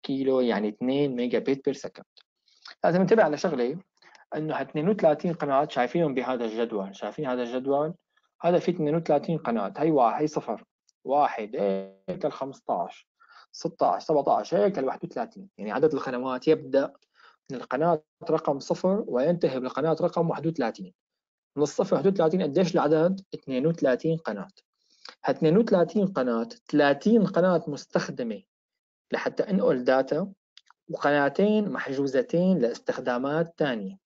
كيلو يعني 2 ميجا بت بير سكند. لازم ننتبه على شغله، انه 32 قناه شايفينهم بهذا الجدول، شايفين هذا الجدول، هذا في 32 قناه، هي واحد، هي صفر، واحد هيك ال 15 16 17 هيك ال 31، يعني عدد القنوات يبدا من القناه رقم صفر وينتهي بالقناه رقم 31. من الصفر 31 قديش العدد؟ 32 قناه. ه 32 قناه 30 قناه مستخدمه لحتى انقل داتا، وقناتين محجوزتين لاستخدامات ثانيه.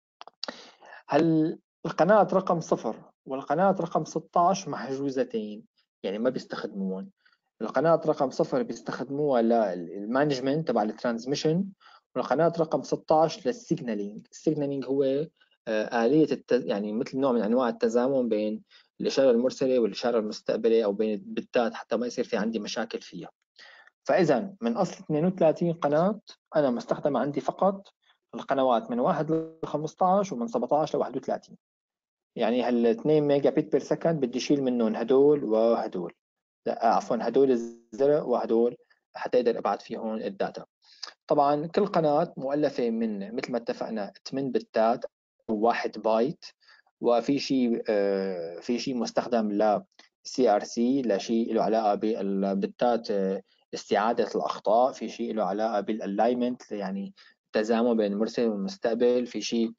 هل القناة رقم صفر والقناة رقم 16 محجوزتين، يعني ما بيستخدموهم. القناة رقم صفر بيستخدموها للمانجمنت تبع الترانسميشن، والقناة رقم 16 للسيجنالينج. السيجنالينج هو آلية يعني مثل نوع من أنواع التزامن بين الإشارة المرسلة والإشارة المستقبلة، أو بين البتات حتى ما يصير في عندي مشاكل فيها. فإذا من أصل 32 قناة أنا مستخدمة عندي فقط القنوات من 1 ل 15 ومن 17 ل 31. يعني هال 2 ميجا بت بير سكند بدي اشيل منهم هدول وهدول، لا عفوا هدول الزرق وهدول حتى اقدر ابعث فيهم الداتا. طبعا كل قناة مؤلفة من مثل ما اتفقنا 8 بتات او 1 بايت، وفي شيء في شيء مستخدم ل CRC لشيء له علاقة بالبتات استعادة الأخطاء، في شيء له علاقة بالالاينمنت يعني التزامن بين المرسل والمستقبل، في شيء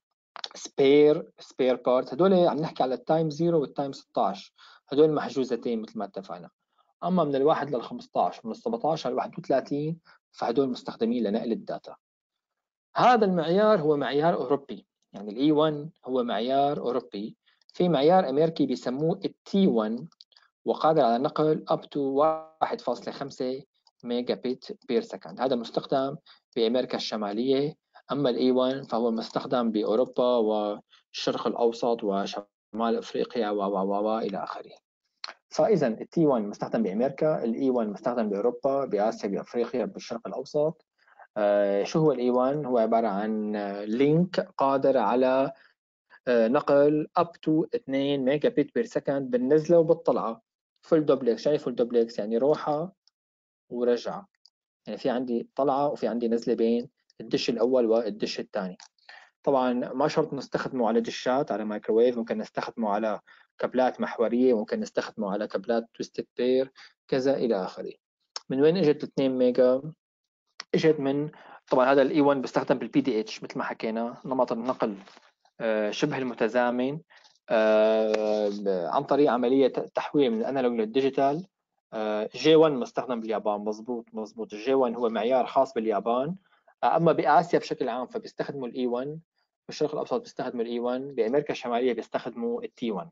سبير بارت. هدول عم نحكي على التايم 0 والتايم 16، هدول محجوزتين مثل ما اتفقنا. اما من الواحد لل 15 من ال 17 لل 31 فهدول مستخدمين لنقل الداتا. هذا المعيار هو معيار اوروبي، يعني الاي 1 هو معيار اوروبي. في معيار امريكي بيسموه التي 1 وقادر على نقل up to 1.5 ميجا بت بير سكند. هذا مستخدم بأمريكا الشمالية. أما ال A1 فهو مستخدم بأوروبا والشرق الأوسط وشمال أفريقيا إلى آخره. فإذا ال T1 مستخدم بأمريكا، ال E1 مستخدم بأوروبا، بآسيا، بأفريقيا، بالشرق الأوسط. شو هو ال E1؟ هو عبارة عن لينك قادر على نقل up to 2 ميجا بت بير سكند بالنزلة وبالطلعة. فول دوبلكس، شايف فول دوبلكس يعني روحة ورجعة، يعني في عندي طلعة وفي عندي نزلة بين الدش الأول والدش الثاني. طبعا ما شرط نستخدمه على دشات، على مايكروويف، ممكن نستخدمه على كابلات محورية، ممكن نستخدمه على كابلات تويستد بير كذا إلى آخره. من وين اجت 2 ميجا؟ اجت من، طبعا هذا الاي 1 بيستخدم بالبي دي اتش مثل ما حكينا، نمط النقل شبه المتزامن عن طريق عملية تحويل من الانالوج للديجيتال. جي 1 مستخدم باليابان، مظبوط مظبوط، الجي 1 هو معيار خاص باليابان. اما باسيا بشكل عام فبيستخدموا الاي 1، بالشرق الاوسط بيستخدموا الاي 1، بامريكا الشماليه بيستخدموا التي 1.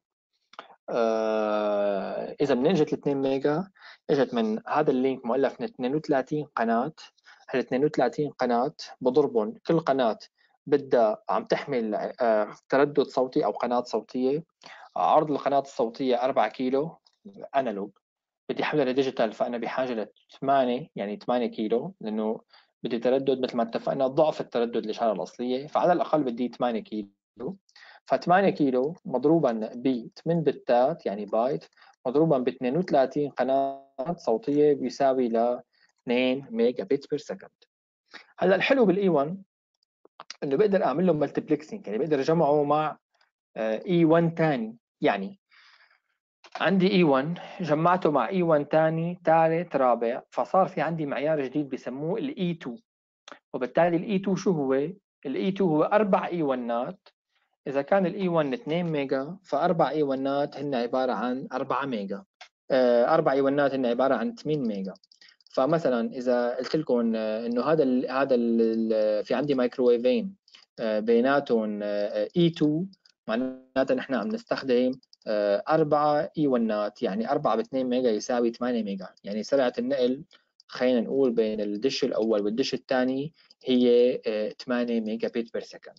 اذا من اجت ال 2 ميجا؟ اجت من هذا اللينك مؤلف من 32 قناه. هال 32 قناه بضربهم كل قناه بدها عم تحمل تردد صوتي او قناه صوتيه. عرض القناه الصوتيه 4 كيلو انالوج، بدي احولها لديجيتال فانا بحاجه ل 8، يعني 8 كيلو، لانه بدي تردد مثل ما اتفقنا ضعف التردد الاشاره الاصليه، فعلى الاقل بدي 8 كيلو. ف 8 كيلو مضروبا ب 8 بتات يعني بايت مضروبا ب 32 قناه صوتيه بيساوي ل 2 ميجا بت بير سكند. هلا الحلو بالاي 1 انه بقدر اعمل له مالتيبلكسينج، يعني بقدر اجمعه مع اي 1 ثاني. يعني عندي اي 1 جمعته مع اي 1 ثاني ثالث رابع، فصار في عندي معيار جديد بسموه الاي 2. وبالتالي الاي 2 شو هو؟ الاي 2 هو 4 اي 1 اذا كان الاي 1 2 ميجا فاربع اي 1 هن عباره عن 4 ميجا. اربع اي 1 هن عباره عن 8 ميجا. فمثلا اذا قلت لكم انه في عندي مايكروويفين بيناتهم اي 2، معناتها نحن عم نستخدم 4 اي 1 يعني 4 ب 2 ميجا يساوي 8 ميجا. يعني سرعه النقل خلينا نقول بين الدش الاول والدش الثاني هي 8 ميجا بت بير سكند.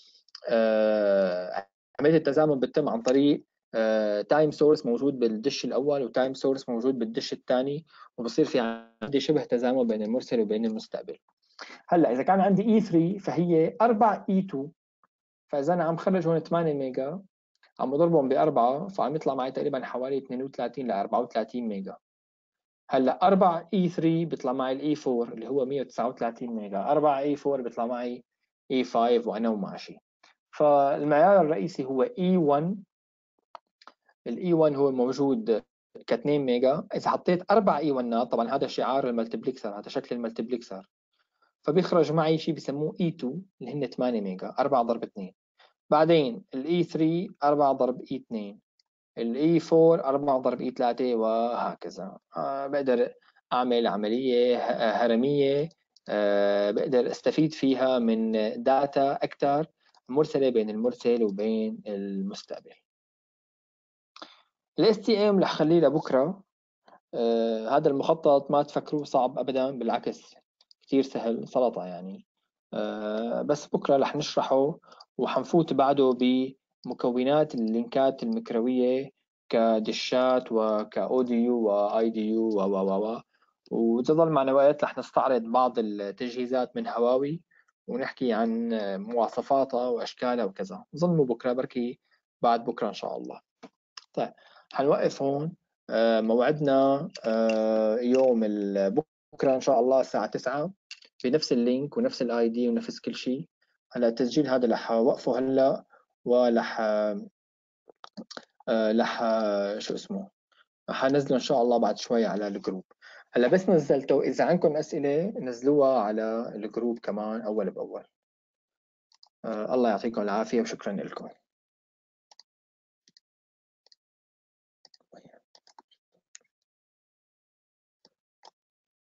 عمليه التزامن بتتم عن طريق تايم سورس موجود بالدش الاول وتايم سورس موجود بالدش الثاني، وبصير في عندي شبه تزامن بين المرسل وبين المستقبل. هلا اذا كان عندي اي 3 فهي 4 اي 2، فاذا انا عم خرج هون 8 ميجا عم بضربهم بأربعة فعم يطلع معي تقريبا حوالي 32 ل 34 ميجا. هلا 4 اي 3 بيطلع معي الاي 4 اللي هو 139 ميجا، 4 اي 4 بيطلع معي اي 5 وانا وماشي. فالمعيار الرئيسي هو اي 1. الاي 1 هو موجود ك 2 ميجا. اذا حطيت 4 اي 1، طبعا هذا شعار الملتبلكسر، هذا شكل الملتبلكسر، فبيخرج معي شيء بيسموه اي 2 اللي هن 8 ميجا، 4 ضرب 2. بعدين الاي 3 4 ضرب اي 2، الاي 4 4 ضرب اي 3، وهكذا. بقدر اعمل عملية هرمية، بقدر استفيد فيها من داتا اكثر مرسلة بين المرسل وبين المستقبل. الاس تي ام رح خليه لبكره. هذا المخطط ما تفكروه صعب ابدا، بالعكس كثير سهل، سلطة يعني. بس بكره رح نشرحه، وحنفوت بعده بمكونات اللينكات المكروية كدشات وكاوديو واي دي يو و وتظل معنا وقت رح نستعرض بعض التجهيزات من هواوي، ونحكي عن مواصفاتها واشكالها وكذا. ظنوا بكره، بركي بعد بكره ان شاء الله. طيب، حنوقف هون. موعدنا يوم بكره ان شاء الله الساعه 9 بنفس اللينك ونفس الاي دي ونفس كل شيء. هلا التسجيل هذا رح اوقفه هلا، ورح رح شو اسمه، حنزله ان شاء الله بعد شوي على الجروب. هلا بس نزلته، اذا عندكم اسئله نزلوها على الجروب كمان اول باول. الله يعطيكم العافيه وشكرا لكم.